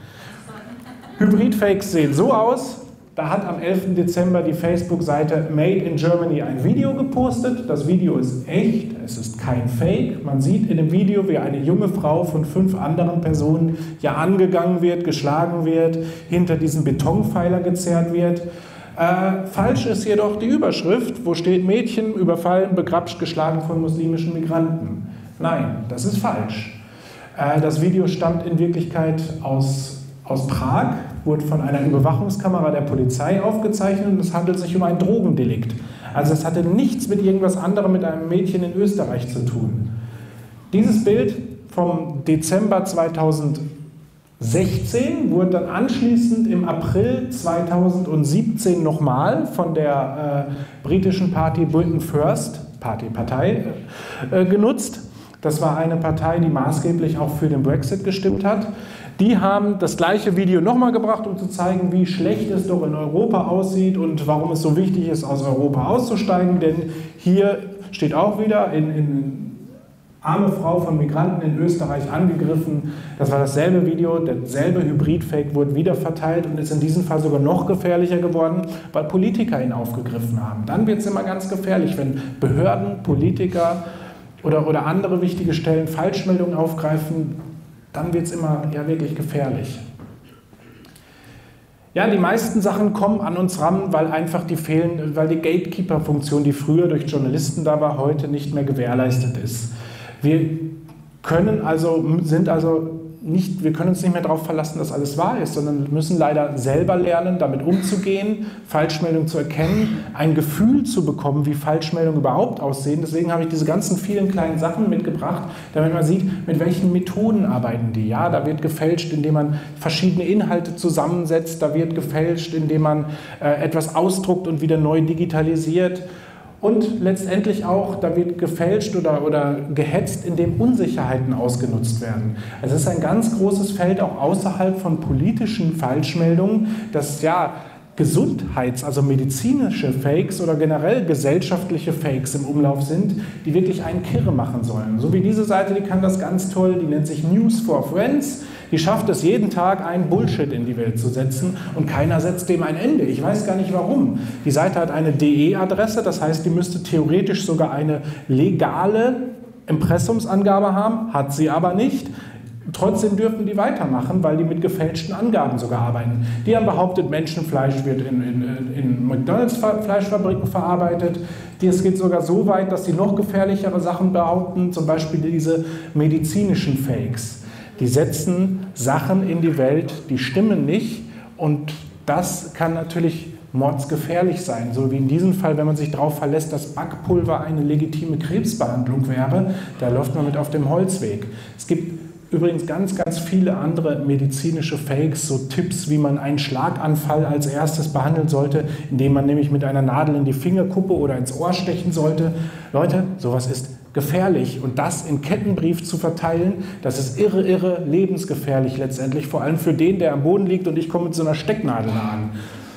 Hybrid-Fakes sehen so aus. Da hat am elften Dezember die Facebook-Seite Made in Germany ein Video gepostet. Das Video ist echt, es ist kein Fake. Man sieht in dem Video, wie eine junge Frau von fünf anderen Personen ja angegangen wird, geschlagen wird, hinter diesen Betonpfeiler gezerrt wird. Äh, falsch ist jedoch die Überschrift, wo steht: Mädchen überfallen, begrapscht, geschlagen von muslimischen Migranten. Nein, das ist falsch. Äh, das Video stammt in Wirklichkeit aus, aus Prag, wurde von einer Überwachungskamera der Polizei aufgezeichnet und es handelt sich um ein Drogendelikt. Also es hatte nichts mit irgendwas anderem mit einem Mädchen in Österreich zu tun. Dieses Bild vom Dezember zweitausendsechzehn wurde dann anschließend im April zweitausendsiebzehn nochmal von der äh, britischen Party Britain First, Party-Partei, äh, genutzt. Das war eine Partei, die maßgeblich auch für den Brexit gestimmt hat. Die haben das gleiche Video nochmal gebracht, um zu zeigen, wie schlecht es doch in Europa aussieht und warum es so wichtig ist, aus Europa auszusteigen. Denn hier steht auch wieder in, in arme Frau von Migranten in Österreich angegriffen. Das war dasselbe Video, derselbe Hybrid-Fake wurde wieder verteilt und ist in diesem Fall sogar noch gefährlicher geworden, weil Politiker ihn aufgegriffen haben. Dann wird es immer ganz gefährlich, wenn Behörden, Politiker oder, oder andere wichtige Stellen Falschmeldungen aufgreifen. Dann wird es immer ja, wirklich gefährlich. Ja, die meisten Sachen kommen an uns ran, weil einfach die fehlen, weil die Gatekeeper-Funktion, die früher durch Journalisten da war, heute nicht mehr gewährleistet ist. Wir können also, sind also nicht, wir können uns nicht mehr darauf verlassen, dass alles wahr ist, sondern müssen leider selber lernen, damit umzugehen, Falschmeldungen zu erkennen, ein Gefühl zu bekommen, wie Falschmeldungen überhaupt aussehen. Deswegen habe ich diese ganzen vielen kleinen Sachen mitgebracht, damit man sieht, mit welchen Methoden arbeiten die. Ja, da wird gefälscht, indem man verschiedene Inhalte zusammensetzt, da wird gefälscht, indem man äh, etwas ausdruckt und wieder neu digitalisiert. Und letztendlich auch, da wird gefälscht oder, oder gehetzt, indem Unsicherheiten ausgenutzt werden. Also es ist ein ganz großes Feld auch außerhalb von politischen Falschmeldungen, dass ja Gesundheits-, also medizinische Fakes oder generell gesellschaftliche Fakes im Umlauf sind, die wirklich einen kirre machen sollen. So wie diese Seite, die kann das ganz toll, die nennt sich News for Friends. Die schafft es jeden Tag, einen Bullshit in die Welt zu setzen und keiner setzt dem ein Ende. Ich weiß gar nicht warum. Die Seite hat eine D E-Adresse, das heißt, die müsste theoretisch sogar eine legale Impressumsangabe haben, hat sie aber nicht. Trotzdem dürfen die weitermachen, weil die mit gefälschten Angaben sogar arbeiten. Die haben behauptet, Menschenfleisch wird in, in, in McDonalds-Fleischfabriken verarbeitet. Es geht sogar so weit, dass sie noch gefährlichere Sachen behaupten, zum Beispiel diese medizinischen Fakes. Die setzen Sachen in die Welt, die stimmen nicht und das kann natürlich mordsgefährlich sein. So wie in diesem Fall, wenn man sich darauf verlässt, dass Backpulver eine legitime Krebsbehandlung wäre, da läuft man mit auf dem Holzweg. Es gibt übrigens ganz, ganz viele andere medizinische Fakes, so Tipps, wie man einen Schlaganfall als erstes behandeln sollte, indem man nämlich mit einer Nadel in die Fingerkuppe oder ins Ohr stechen sollte. Leute, sowas ist gefährlich und das in Kettenbrief zu verteilen, das ist irre, irre lebensgefährlich letztendlich, vor allem für den, der am Boden liegt und ich komme mit so einer Stecknadel an.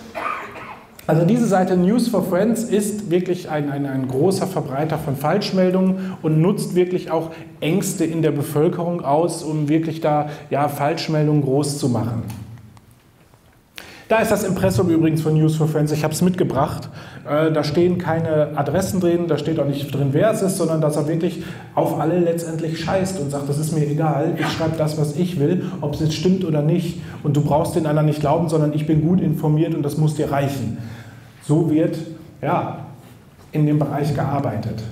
Also diese Seite News for Friends ist wirklich ein, ein, ein großer Verbreiter von Falschmeldungen und nutzt wirklich auch Ängste in der Bevölkerung aus, um wirklich da ja, Falschmeldungen groß zu machen. Da ist das Impressum übrigens von News for Friends, ich habe es mitgebracht. Äh, da stehen keine Adressen drin, da steht auch nicht drin, wer es ist, sondern dass er wirklich auf alle letztendlich scheißt und sagt, das ist mir egal, ich schreibe das, was ich will, ob es jetzt stimmt oder nicht. Und du brauchst den anderen nicht glauben, sondern ich bin gut informiert und das muss dir reichen. So wird ja, in dem Bereich gearbeitet.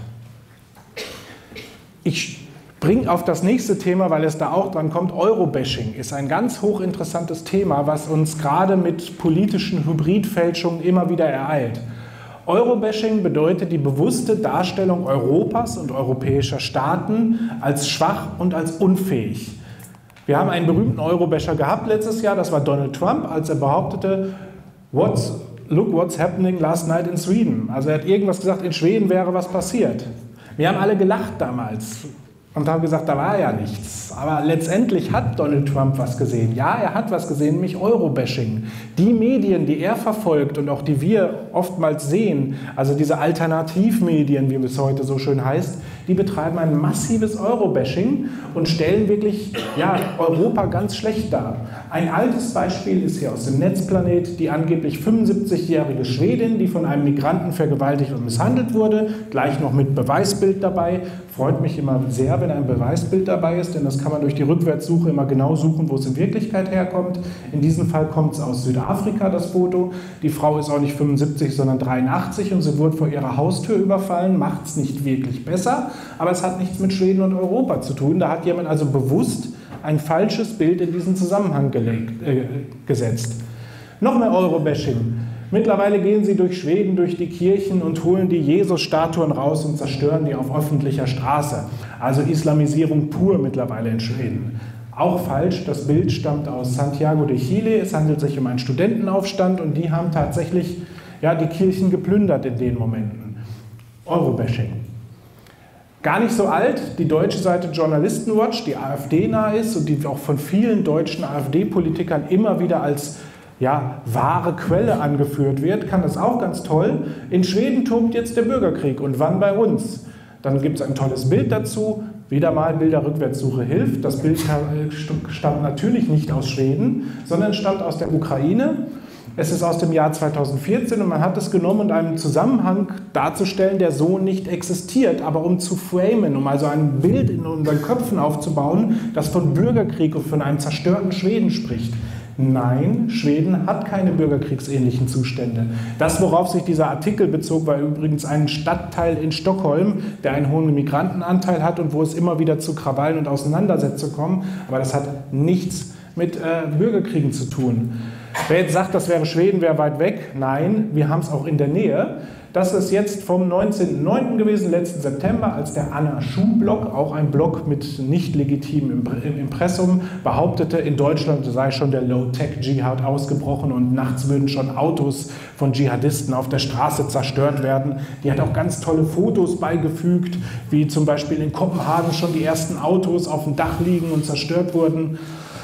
Ich bringe auf das nächste Thema, weil es da auch dran kommt, Eurobashing ist ein ganz hochinteressantes Thema, was uns gerade mit politischen Hybridfälschungen immer wieder ereilt. Eurobashing bedeutet die bewusste Darstellung Europas und europäischer Staaten als schwach und als unfähig. Wir haben einen berühmten Eurobasher gehabt letztes Jahr, das war Donald Trump, als er behauptete, what's, look what's happening last night in Sweden. Also er hat irgendwas gesagt, in Schweden wäre was passiert. Wir haben alle gelacht damals und haben gesagt, da war ja nichts. Aber letztendlich hat Donald Trump was gesehen. Ja, er hat was gesehen, nämlich Eurobashing. Die Medien, die er verfolgt und auch die wir oftmals sehen, also diese Alternativmedien, wie es heute so schön heißt, die betreiben ein massives Eurobashing und stellen wirklich ja, Europa ganz schlecht dar. Ein altes Beispiel ist hier aus dem Netzplanet die angeblich fünfundsiebzigjährige Schwedin, die von einem Migranten vergewaltigt und misshandelt wurde, gleich noch mit Beweisbild dabei. Freut mich immer sehr, wenn ein Beweisbild dabei ist, denn das kann man durch die Rückwärtssuche immer genau suchen, wo es in Wirklichkeit herkommt. In diesem Fall kommt es aus Südafrika, das Foto. Die Frau ist auch nicht fünfundsiebzig, sondern dreiundachtzig und sie wurde vor ihrer Haustür überfallen, macht es nicht wirklich besser. klar, aber es hat nichts mit Schweden und Europa zu tun. Da hat jemand also bewusst ein falsches Bild in diesen Zusammenhang gelegt, äh, gesetzt. Noch mehr Eurobashing. Mittlerweile gehen sie durch Schweden, durch die Kirchen und holen die Jesus-Statuen raus und zerstören die auf öffentlicher Straße. Also Islamisierung pur mittlerweile in Schweden. Auch falsch, das Bild stammt aus Santiago de Chile. Es handelt sich um einen Studentenaufstand und die haben tatsächlich ja, die Kirchen geplündert in den Momenten. Eurobashing. Gar nicht so alt, die deutsche Seite Journalistenwatch, die AfD-nah ist und die auch von vielen deutschen AfD-Politikern immer wieder als ja, wahre Quelle angeführt wird, kann das auch ganz toll. In Schweden tobt jetzt der Bürgerkrieg und wann bei uns? Dann gibt es ein tolles Bild dazu, wieder mal Bilderrückwärtssuche hilft. Das Bild stammt natürlich nicht aus Schweden, sondern stammt aus der Ukraine. Es ist aus dem Jahr zweitausendvierzehn und man hat es genommen, um einen Zusammenhang darzustellen, der so nicht existiert, aber um zu framen, um also ein Bild in unseren Köpfen aufzubauen, das von Bürgerkrieg und von einem zerstörten Schweden spricht. Nein, Schweden hat keine bürgerkriegsähnlichen Zustände. Das, worauf sich dieser Artikel bezog, war übrigens ein Stadtteil in Stockholm, der einen hohen Migrantenanteil hat und wo es immer wieder zu Krawallen und Auseinandersetzungen kommt. Aber das hat nichts mit äh, Bürgerkriegen zu tun. Wer jetzt sagt, das wäre Schweden, wäre weit weg, nein, wir haben es auch in der Nähe. Das ist jetzt vom neunzehnten neunten gewesen, letzten September, als der Anna-Schuh-Blog, auch ein Blog mit nicht legitimem Impressum, behauptete, in Deutschland sei schon der Low-Tech-Dschihad ausgebrochen und nachts würden schon Autos von Dschihadisten auf der Straße zerstört werden. Die hat auch ganz tolle Fotos beigefügt, wie zum Beispiel in Kopenhagen schon die ersten Autos auf dem Dach liegen und zerstört wurden.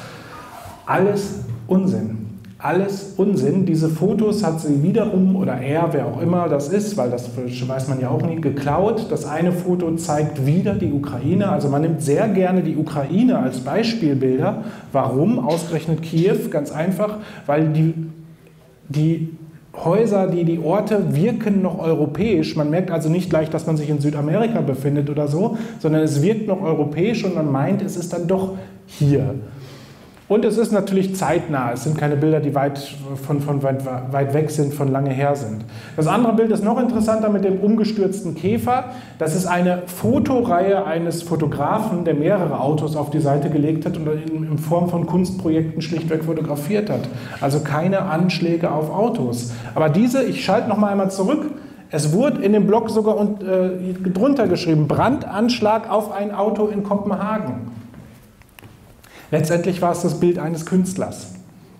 Alles Unsinn. Alles Unsinn. Diese Fotos hat sie wiederum, oder er, wer auch immer das ist, weil das weiß man ja auch nie, geklaut. Das eine Foto zeigt wieder die Ukraine. Also man nimmt sehr gerne die Ukraine als Beispielbilder. Warum? Ausgerechnet Kiew? Ganz einfach, weil die, die Häuser, die, die Orte wirken noch europäisch. Man merkt also nicht gleich, dass man sich in Südamerika befindet oder so, sondern es wirkt noch europäisch und man meint, es ist dann doch hier. Und es ist natürlich zeitnah, es sind keine Bilder, die weit, von, von weit, weit weg sind, von lange her sind. Das andere Bild ist noch interessanter mit dem umgestürzten Käfer. Das ist eine Fotoreihe eines Fotografen, der mehrere Autos auf die Seite gelegt hat und in, in Form von Kunstprojekten schlichtweg fotografiert hat. Also keine Anschläge auf Autos. Aber diese, ich schalte noch mal einmal zurück, es wurde in dem Blog sogar und, äh, drunter geschrieben, Brandanschlag auf ein Auto in Kopenhagen. Letztendlich war es das Bild eines Künstlers.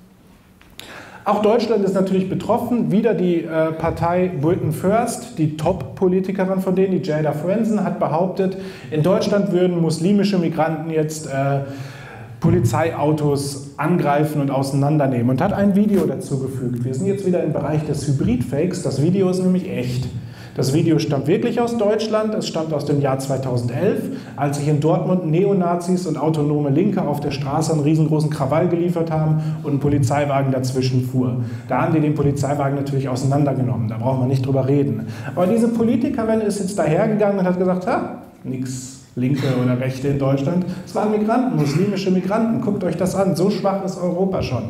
Auch Deutschland ist natürlich betroffen. Wieder die äh, Partei Britain First, die Top-Politikerin von denen, die Jada Frenzen, hat behauptet, in Deutschland würden muslimische Migranten jetzt äh, Polizeiautos angreifen und auseinandernehmen und hat ein Video dazu gefügt. Wir sind jetzt wieder im Bereich des Hybrid-Fakes. Das Video ist nämlich echt. Das Video stammt wirklich aus Deutschland, es stammt aus dem Jahr zweitausendelf, als sich in Dortmund Neonazis und autonome Linke auf der Straße einen riesengroßen Krawall geliefert haben und ein Polizeiwagen dazwischen fuhr. Da haben die den Polizeiwagen natürlich auseinandergenommen, da brauchen wir nicht drüber reden. Aber diese Politikerin ist jetzt dahergegangen und hat gesagt, ha, nix Linke oder Rechte in Deutschland, es waren Migranten, muslimische Migranten, guckt euch das an, so schwach ist Europa schon.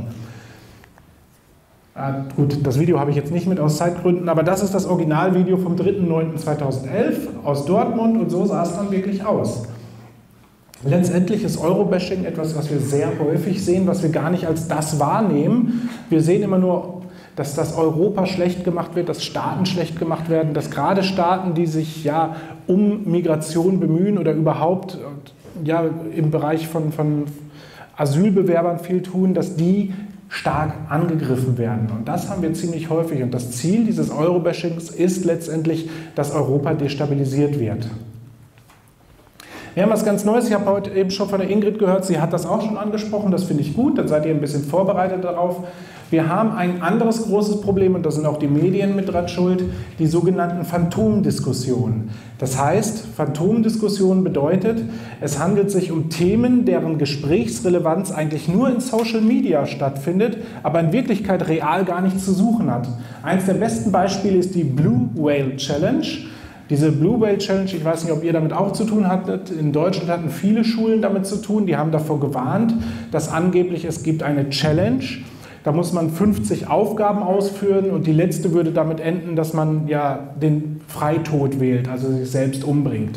Ah, gut, das Video habe ich jetzt nicht mit aus Zeitgründen, aber das ist das Originalvideo vom dritten neunten zweitausendelf aus Dortmund und so sah es dann wirklich aus. Letztendlich ist Eurobashing etwas, was wir sehr häufig sehen, was wir gar nicht als das wahrnehmen. Wir sehen immer nur, dass das Europa schlecht gemacht wird, dass Staaten schlecht gemacht werden, dass gerade Staaten, die sich ja um Migration bemühen oder überhaupt ja, im Bereich von, von Asylbewerbern viel tun, dass die stark angegriffen werden. Und das haben wir ziemlich häufig. Und das Ziel dieses Eurobashings ist letztendlich, dass Europa destabilisiert wird. Wir haben was ganz Neues. Ich habe heute eben schon von der Ingrid gehört, sie hat das auch schon angesprochen. Das finde ich gut, dann seid ihr ein bisschen vorbereitet darauf. Wir haben ein anderes großes Problem, und da sind auch die Medien mit dran schuld, die sogenannten Phantomdiskussionen. Das heißt, Phantomdiskussion bedeutet, es handelt sich um Themen, deren Gesprächsrelevanz eigentlich nur in Social Media stattfindet, aber in Wirklichkeit real gar nichts zu suchen hat. Eines der besten Beispiele ist die Blue Whale Challenge. Diese Blue Whale Challenge, ich weiß nicht, ob ihr damit auch zu tun hattet, in Deutschland hatten viele Schulen damit zu tun, die haben davor gewarnt, dass angeblich es gibt eine Challenge. Da muss man fünfzig Aufgaben ausführen und die letzte würde damit enden, dass man ja den Freitod wählt, also sich selbst umbringt.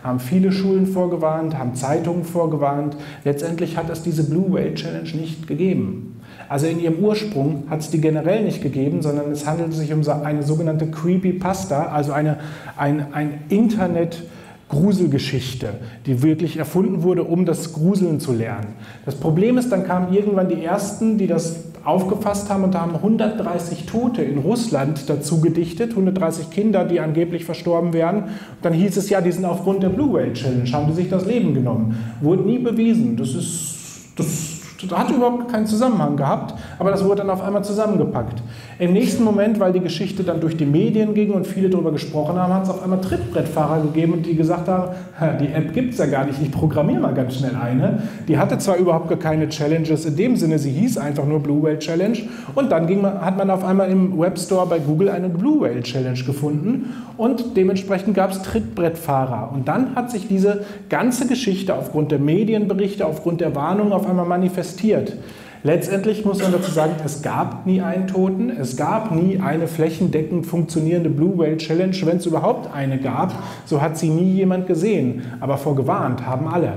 haben viele Schulen vorgewarnt, haben Zeitungen vorgewarnt. Letztendlich hat es diese Blue Whale Challenge nicht gegeben. Also in ihrem Ursprung hat es die generell nicht gegeben, sondern es handelt sich um eine sogenannte Creepypasta, also eine, ein, ein Internet-Gruselgeschichte, die wirklich erfunden wurde, um das Gruseln zu lernen. Das Problem ist, dann kamen irgendwann die Ersten, die das aufgefasst haben, und da haben hundertdreißig Tote in Russland dazu gedichtet, hundertdreißig Kinder, die angeblich verstorben wären. Und dann hieß es ja, die sind aufgrund der Blue Whale Challenge, haben die sich das Leben genommen. Wurde nie bewiesen. Das ist, das hat überhaupt keinen Zusammenhang gehabt, aber das wurde dann auf einmal zusammengepackt. Im nächsten Moment, weil die Geschichte dann durch die Medien ging und viele darüber gesprochen haben, hat es auf einmal Trittbrettfahrer gegeben, die gesagt haben, die App gibt es ja gar nicht, ich programmiere mal ganz schnell eine. Die hatte zwar überhaupt gar keine Challenges in dem Sinne, sie hieß einfach nur Blue Whale Challenge, und dann ging man, hat man auf einmal im Webstore bei Google eine Blue Whale Challenge gefunden und dementsprechend gab es Trittbrettfahrer. Und dann hat sich diese ganze Geschichte aufgrund der Medienberichte, aufgrund der Warnung auf einmal manifestiert. Letztendlich muss man dazu sagen, es gab nie einen Toten, es gab nie eine flächendeckend funktionierende Blue Whale Challenge. Wenn es überhaupt eine gab, so hat sie nie jemand gesehen. Aber vorgewarnt haben alle.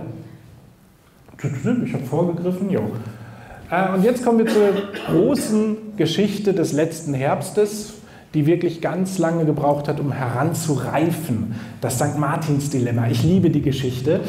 Ich habe vorgegriffen, jo. Und jetzt kommen wir zur großen Geschichte des letzten Herbstes, die wirklich ganz lange gebraucht hat, um heranzureifen. Das Sankt Martins-Dilemma. Ich liebe die Geschichte.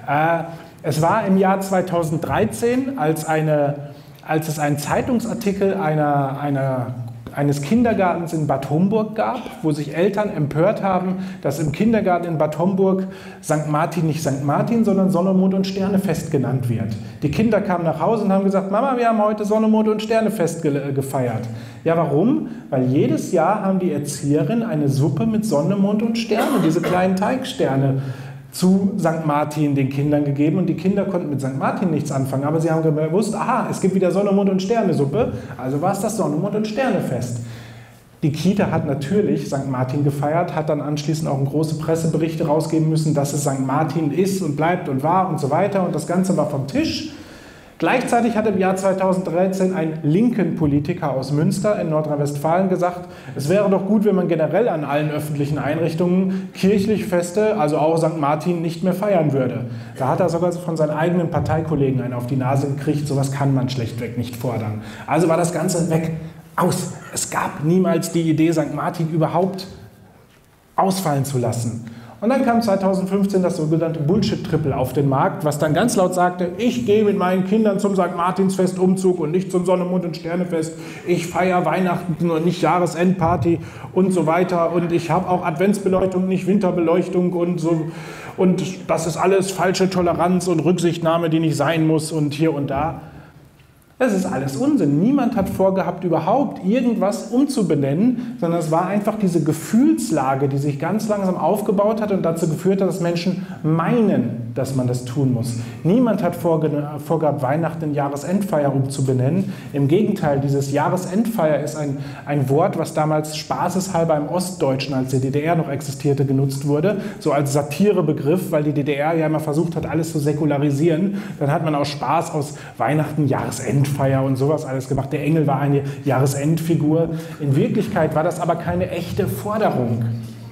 Es war im Jahr zweitausenddreizehn, als, eine, als es einen Zeitungsartikel einer, einer, eines Kindergartens in Bad Homburg gab, wo sich Eltern empört haben, dass im Kindergarten in Bad Homburg Sankt Martin nicht Sankt Martin, sondern Sonne, Mond und Sternefest genannt wird. Die Kinder kamen nach Hause und haben gesagt, Mama, wir haben heute Sonne, Mond und Sternefest ge gefeiert. Ja, warum? Weil jedes Jahr haben die Erzieherinnen eine Suppe mit Sonne, Mond und Sterne, diese kleinen Teigsterne, zu Sankt Martin den Kindern gegeben, und die Kinder konnten mit Sankt Martin nichts anfangen, aber sie haben gewusst, aha, es gibt wieder Sonne, Mond und Sternesuppe, also war es das Sonne, Mond und Sternefest. Die Kita hat natürlich Sankt Martin gefeiert, hat dann anschließend auch große Presseberichte rausgeben müssen, dass es Sankt Martin ist und bleibt und war und so weiter, und das Ganze war vom Tisch. Gleichzeitig hat im Jahr zweitausenddreizehn ein linken Politiker aus Münster in Nordrhein-Westfalen gesagt, es wäre doch gut, wenn man generell an allen öffentlichen Einrichtungen kirchliche Feste, also auch Sankt Martin, nicht mehr feiern würde. Da hat er sogar von seinen eigenen Parteikollegen einen auf die Nase gekriegt, sowas kann man schlechtweg nicht fordern. Also war das Ganze weg, aus. Es gab niemals die Idee, Sankt Martin überhaupt ausfallen zu lassen. Und dann kam zweitausendfünfzehn das sogenannte Bullshit-Triple auf den Markt, was dann ganz laut sagte, ich gehe mit meinen Kindern zum Sankt Martinsfest Umzug und nicht zum Sonne, Mond und Sternefest. Ich feiere Weihnachten und nicht Jahresendparty und so weiter. Und ich habe auch Adventsbeleuchtung, nicht Winterbeleuchtung und so. Und das ist alles falsche Toleranz und Rücksichtnahme, die nicht sein muss und hier und da. Das ist alles Unsinn. Niemand hat vorgehabt, überhaupt irgendwas umzubenennen, sondern es war einfach diese Gefühlslage, die sich ganz langsam aufgebaut hat und dazu geführt hat, dass Menschen meinen, dass man das tun muss. Niemand hat vorgehabt, Weihnachten in Jahresendfeier umzubenennen. Im Gegenteil, dieses Jahresendfeier ist ein, ein Wort, was damals spaßeshalber im Ostdeutschen, als die D D R noch existierte, genutzt wurde, so als Satirebegriff, weil die D D R ja immer versucht hat, alles zu säkularisieren. Dann hat man aus Spaß aus Weihnachten Jahresendfeier Feier und sowas alles gemacht. Der Engel war eine Jahresendfigur. In Wirklichkeit war das aber keine echte Forderung.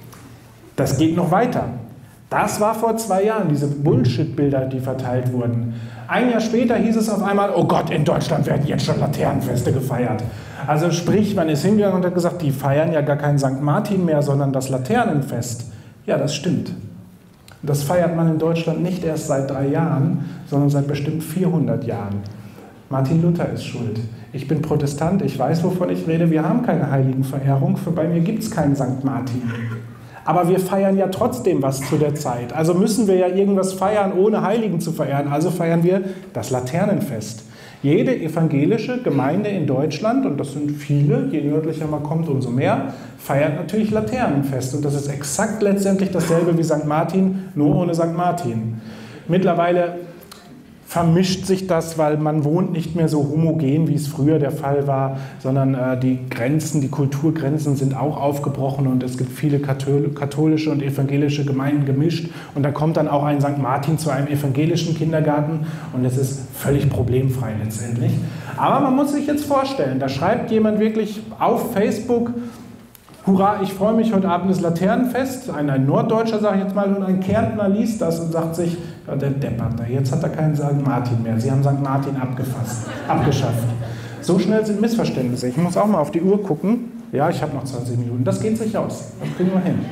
Das geht noch weiter. Das war vor zwei Jahren, diese Bullshit-Bilder, die verteilt wurden. Ein Jahr später hieß es auf einmal, oh Gott, in Deutschland werden jetzt schon Laternenfeste gefeiert. Also sprich, man ist hingegangen und hat gesagt, die feiern ja gar keinen Sankt Martin mehr, sondern das Laternenfest. Ja, das stimmt. Das feiert man in Deutschland nicht erst seit drei Jahren, sondern seit bestimmt vierhundert Jahren. Martin Luther ist schuld. Ich bin Protestant, ich weiß, wovon ich rede. Wir haben keine Heiligenverehrung. Für bei mir gibt es keinen Sankt Martin. Aber wir feiern ja trotzdem was zu der Zeit. Also müssen wir ja irgendwas feiern, ohne Heiligen zu verehren. Also feiern wir das Laternenfest. Jede evangelische Gemeinde in Deutschland, und das sind viele, je nördlicher man kommt, umso mehr, feiert natürlich Laternenfest. Und das ist exakt letztendlich dasselbe wie Sankt Martin, nur ohne Sankt Martin. Mittlerweile vermischt sich das, weil man wohnt nicht mehr so homogen, wie es früher der Fall war, sondern äh, die Grenzen, die Kulturgrenzen sind auch aufgebrochen und es gibt viele katholische und evangelische Gemeinden gemischt und da kommt dann auch ein Sankt Martin zu einem evangelischen Kindergarten und es ist völlig problemfrei letztendlich. Aber man muss sich jetzt vorstellen, da schreibt jemand wirklich auf Facebook, hurra, ich freue mich, heute Abend ist Laternenfest. Ein, ein Norddeutscher, sage ich jetzt mal, und ein Kärntner liest das und sagt sich, ja, der Deppert, jetzt hat er keinen Sankt Martin mehr. Sie haben Sankt Martin abgefasst, abgeschafft. So schnell sind Missverständnisse. Ich muss auch mal auf die Uhr gucken. Ja, ich habe noch zwanzig Minuten. Das geht sich aus. Das kriegen wir hin.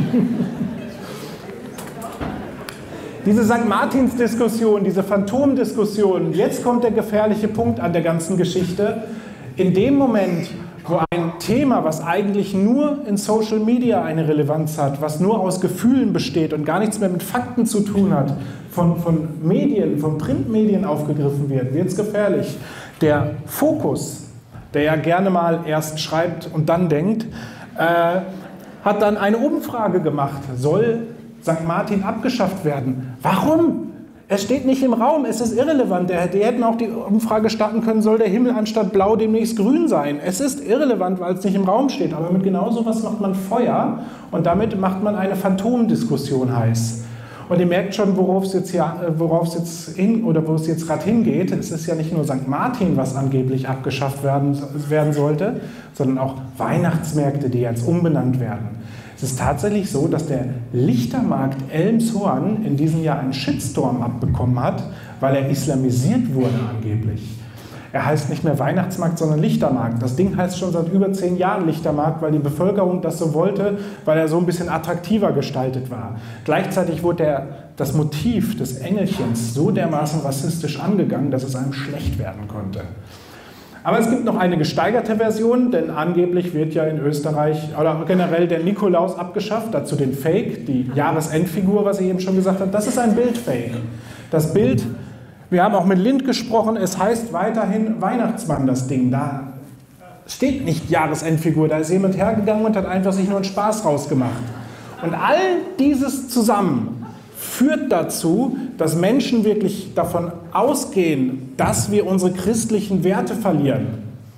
Diese Sankt Martins-Diskussion, diese Phantomdiskussion, jetzt kommt der gefährliche Punkt an der ganzen Geschichte. In dem Moment, wo ein Thema, was eigentlich nur in Social Media eine Relevanz hat, was nur aus Gefühlen besteht und gar nichts mehr mit Fakten zu tun hat, von, von Medien, von Printmedien aufgegriffen wird, wird es gefährlich. Der Fokus, der ja gerne mal erst schreibt und dann denkt, äh, hat dann eine Umfrage gemacht. Soll Sankt Martin abgeschafft werden? Warum? Es steht nicht im Raum, es ist irrelevant. Die hätten auch die Umfrage starten können, soll der Himmel anstatt blau demnächst grün sein? Es ist irrelevant, weil es nicht im Raum steht. Aber mit genau sowas macht man Feuer und damit macht man eine Phantomdiskussion heiß. Und ihr merkt schon, worauf es jetzt, hier, worauf es jetzt hin, oder wo es jetzt gerade hingeht. Es ist ja nicht nur Sankt Martin, was angeblich abgeschafft werden, werden sollte, sondern auch Weihnachtsmärkte, die jetzt umbenannt werden. Es ist tatsächlich so, dass der Lichtermarkt Elmshorn in diesem Jahr einen Shitstorm abbekommen hat, weil er islamisiert wurde angeblich. Er heißt nicht mehr Weihnachtsmarkt, sondern Lichtermarkt. Das Ding heißt schon seit über zehn Jahren Lichtermarkt, weil die Bevölkerung das so wollte, weil er so ein bisschen attraktiver gestaltet war. Gleichzeitig wurde der, das Motiv des Engelchens so dermaßen rassistisch angegangen, dass es einem schlecht werden konnte. Aber es gibt noch eine gesteigerte Version, denn angeblich wird ja in Österreich oder generell der Nikolaus abgeschafft, dazu den Fake, die Jahresendfigur, was ich eben schon gesagt habe, das ist ein Bildfake. Das Bild, wir haben auch mit Lind gesprochen, es heißt weiterhin Weihnachtsmann, das Ding, da steht nicht Jahresendfigur, da ist jemand hergegangen und hat einfach sich nur einen Spaß rausgemacht. Und all dieses zusammen führt dazu, dass Menschen wirklich davon ausgehen, dass wir unsere christlichen Werte verlieren.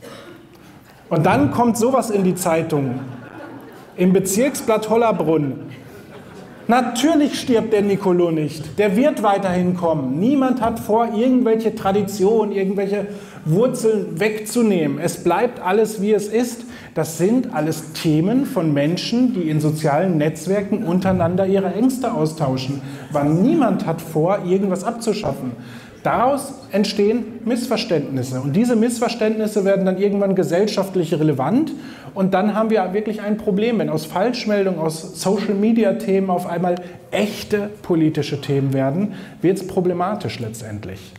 Und dann kommt sowas in die Zeitung. Im Bezirksblatt Hollerbrunn. Natürlich stirbt der Nicolo nicht. Der wird weiterhin kommen. Niemand hat vor, irgendwelche Traditionen, irgendwelche Wurzeln wegzunehmen. Es bleibt alles, wie es ist. Das sind alles Themen von Menschen, die in sozialen Netzwerken untereinander ihre Ängste austauschen. Weil niemand hat vor, irgendwas abzuschaffen. Daraus entstehen Missverständnisse. Und diese Missverständnisse werden dann irgendwann gesellschaftlich relevant. Und dann haben wir wirklich ein Problem, wenn aus Falschmeldungen, aus Social-Media-Themen auf einmal echte politische Themen werden, wird es problematisch letztendlich.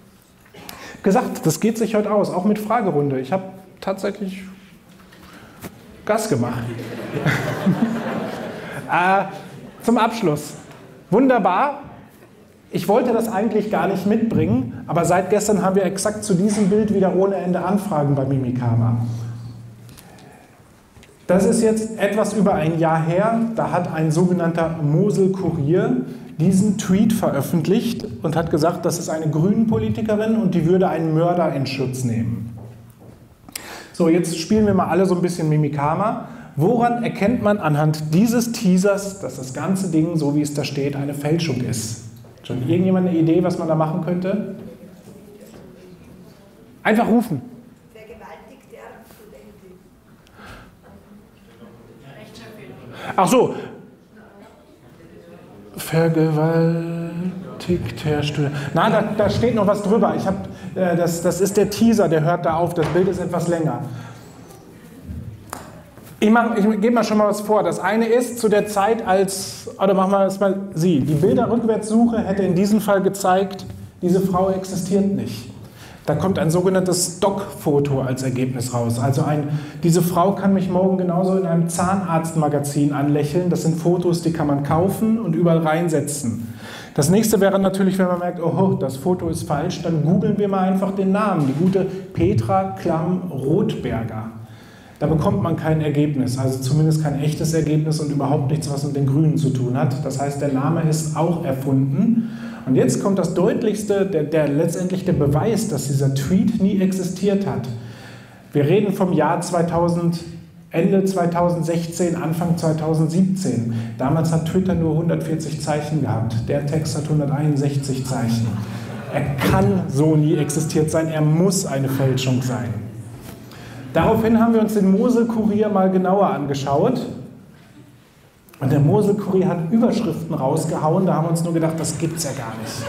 Gesagt, das geht sich heute aus, auch mit Fragerunde. Ich habe tatsächlich Gas gemacht. äh, zum Abschluss. Wunderbar. Ich wollte das eigentlich gar nicht mitbringen, aber seit gestern haben wir exakt zu diesem Bild wieder ohne Ende Anfragen bei Mimikama. Das ist jetzt etwas über ein Jahr her, da hat ein sogenannter Mosel-Kurier diesen Tweet veröffentlicht und hat gesagt, das ist eine Grünen-Politikerin und die würde einen Mörder in Schutz nehmen. So, jetzt spielen wir mal alle so ein bisschen Mimikama. Woran erkennt man anhand dieses Teasers, dass das ganze Ding, so wie es da steht, eine Fälschung ist? Schon irgendjemand eine Idee, was man da machen könnte? Einfach rufen. Vergewaltigte Studentin. Ach so. Vergewaltigter Student. Nein, da, da steht noch was drüber. Ich hab, äh, das, das ist der Teaser, der hört da auf. Das Bild ist etwas länger. Ich, ich gebe mal schon mal was vor. Das eine ist zu der Zeit, als, oder machen wir das mal Sie, die Bilderrückwärtssuche hätte in diesem Fall gezeigt, diese Frau existiert nicht. Da kommt ein sogenanntes Stockfoto als Ergebnis raus. Also ein, diese Frau kann mich morgen genauso in einem Zahnarztmagazin anlächeln. Das sind Fotos, die kann man kaufen und überall reinsetzen. Das nächste wäre natürlich, wenn man merkt, oh, das Foto ist falsch, dann googeln wir mal einfach den Namen. Die gute Petra Klamm-Rothberger. Da bekommt man kein Ergebnis, also zumindest kein echtes Ergebnis und überhaupt nichts, was mit den Grünen zu tun hat. Das heißt, der Name ist auch erfunden. Und jetzt kommt das Deutlichste, der, der letztendlich der Beweis, dass dieser Tweet nie existiert hat. Wir reden vom Jahr zweitausend, Ende zweitausendsechzehn, Anfang zweitausendsiebzehn. Damals hat Twitter nur hundertvierzig Zeichen gehabt. Der Text hat hunderteinundsechzig Zeichen. Er kann so nie existiert sein, er muss eine Fälschung sein. Daraufhin haben wir uns den Mosel-Kurier mal genauer angeschaut. Und der Mosel-Kurier hat Überschriften rausgehauen, da haben wir uns nur gedacht, das gibt's ja gar nicht.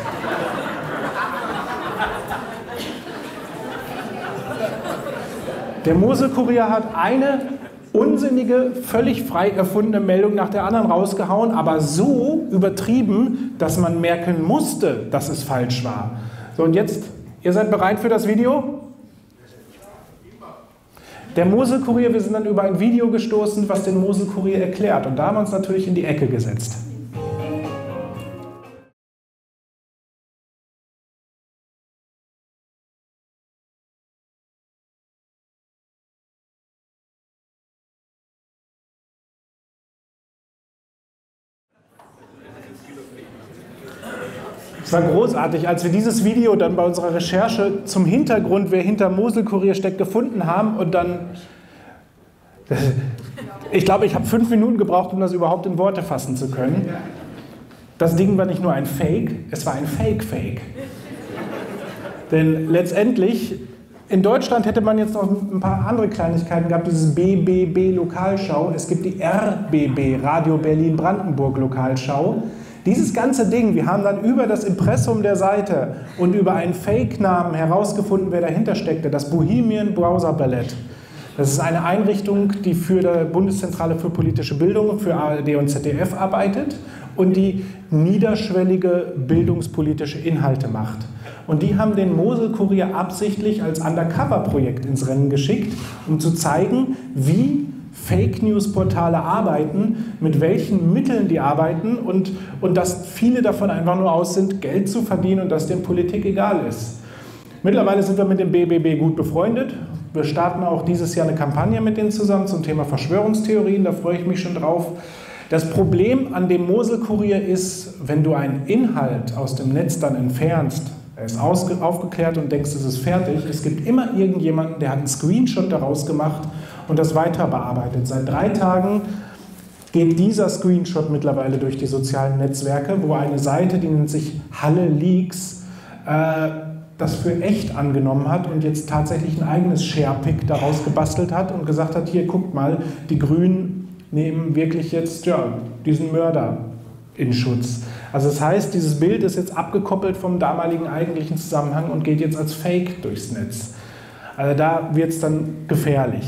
Der Mosel-Kurier hat eine unsinnige, völlig frei erfundene Meldung nach der anderen rausgehauen, aber so übertrieben, dass man merken musste, dass es falsch war. So, und jetzt, ihr seid bereit für das Video? Der Mosel-Kurier, wir sind dann über ein Video gestoßen, was den Mosel-Kurier erklärt. Und da haben wir uns natürlich in die Ecke gesetzt. Es war großartig, als wir dieses Video dann bei unserer Recherche zum Hintergrund, wer hinter Mosel-Kurier steckt, gefunden haben und dann, ich glaube, ich habe fünf Minuten gebraucht, um das überhaupt in Worte fassen zu können. Das Ding war nicht nur ein Fake, es war ein Fake-Fake. Denn letztendlich, in Deutschland hätte man jetzt noch ein paar andere Kleinigkeiten gehabt, dieses B B B Lokalschau, es gibt die R B B, Radio Berlin-Brandenburg Lokalschau. Dieses ganze Ding, wir haben dann über das Impressum der Seite und über einen Fake-Namen herausgefunden, wer dahinter steckte, das Bohemian Browser Ballett. Das ist eine Einrichtung, die für die Bundeszentrale für politische Bildung, für A R D und Z D F arbeitet und die niederschwellige bildungspolitische Inhalte macht. Und die haben den Mosel-Kurier absichtlich als Undercover-Projekt ins Rennen geschickt, um zu zeigen, wie Fake-News-Portale arbeiten, mit welchen Mitteln die arbeiten und, und dass viele davon einfach nur aus sind, Geld zu verdienen und dass dem Politik egal ist. Mittlerweile sind wir mit dem B B B gut befreundet. Wir starten auch dieses Jahr eine Kampagne mit denen zusammen zum Thema Verschwörungstheorien, da freue ich mich schon drauf. Das Problem an dem Mosel-Kurier ist, wenn du einen Inhalt aus dem Netz dann entfernst, er ist aufgeklärt und denkst, es ist fertig, es gibt immer irgendjemanden, der hat einen Screenshot daraus gemacht und das weiter bearbeitet. Seit drei Tagen geht dieser Screenshot mittlerweile durch die sozialen Netzwerke, wo eine Seite, die nennt sich Halle Leaks, äh, das für echt angenommen hat und jetzt tatsächlich ein eigenes Sharepick daraus gebastelt hat und gesagt hat, hier guckt mal, die Grünen nehmen wirklich jetzt ja, diesen Mörder in Schutz. Also das heißt, dieses Bild ist jetzt abgekoppelt vom damaligen eigentlichen Zusammenhang und geht jetzt als Fake durchs Netz. Also da wird es dann gefährlich.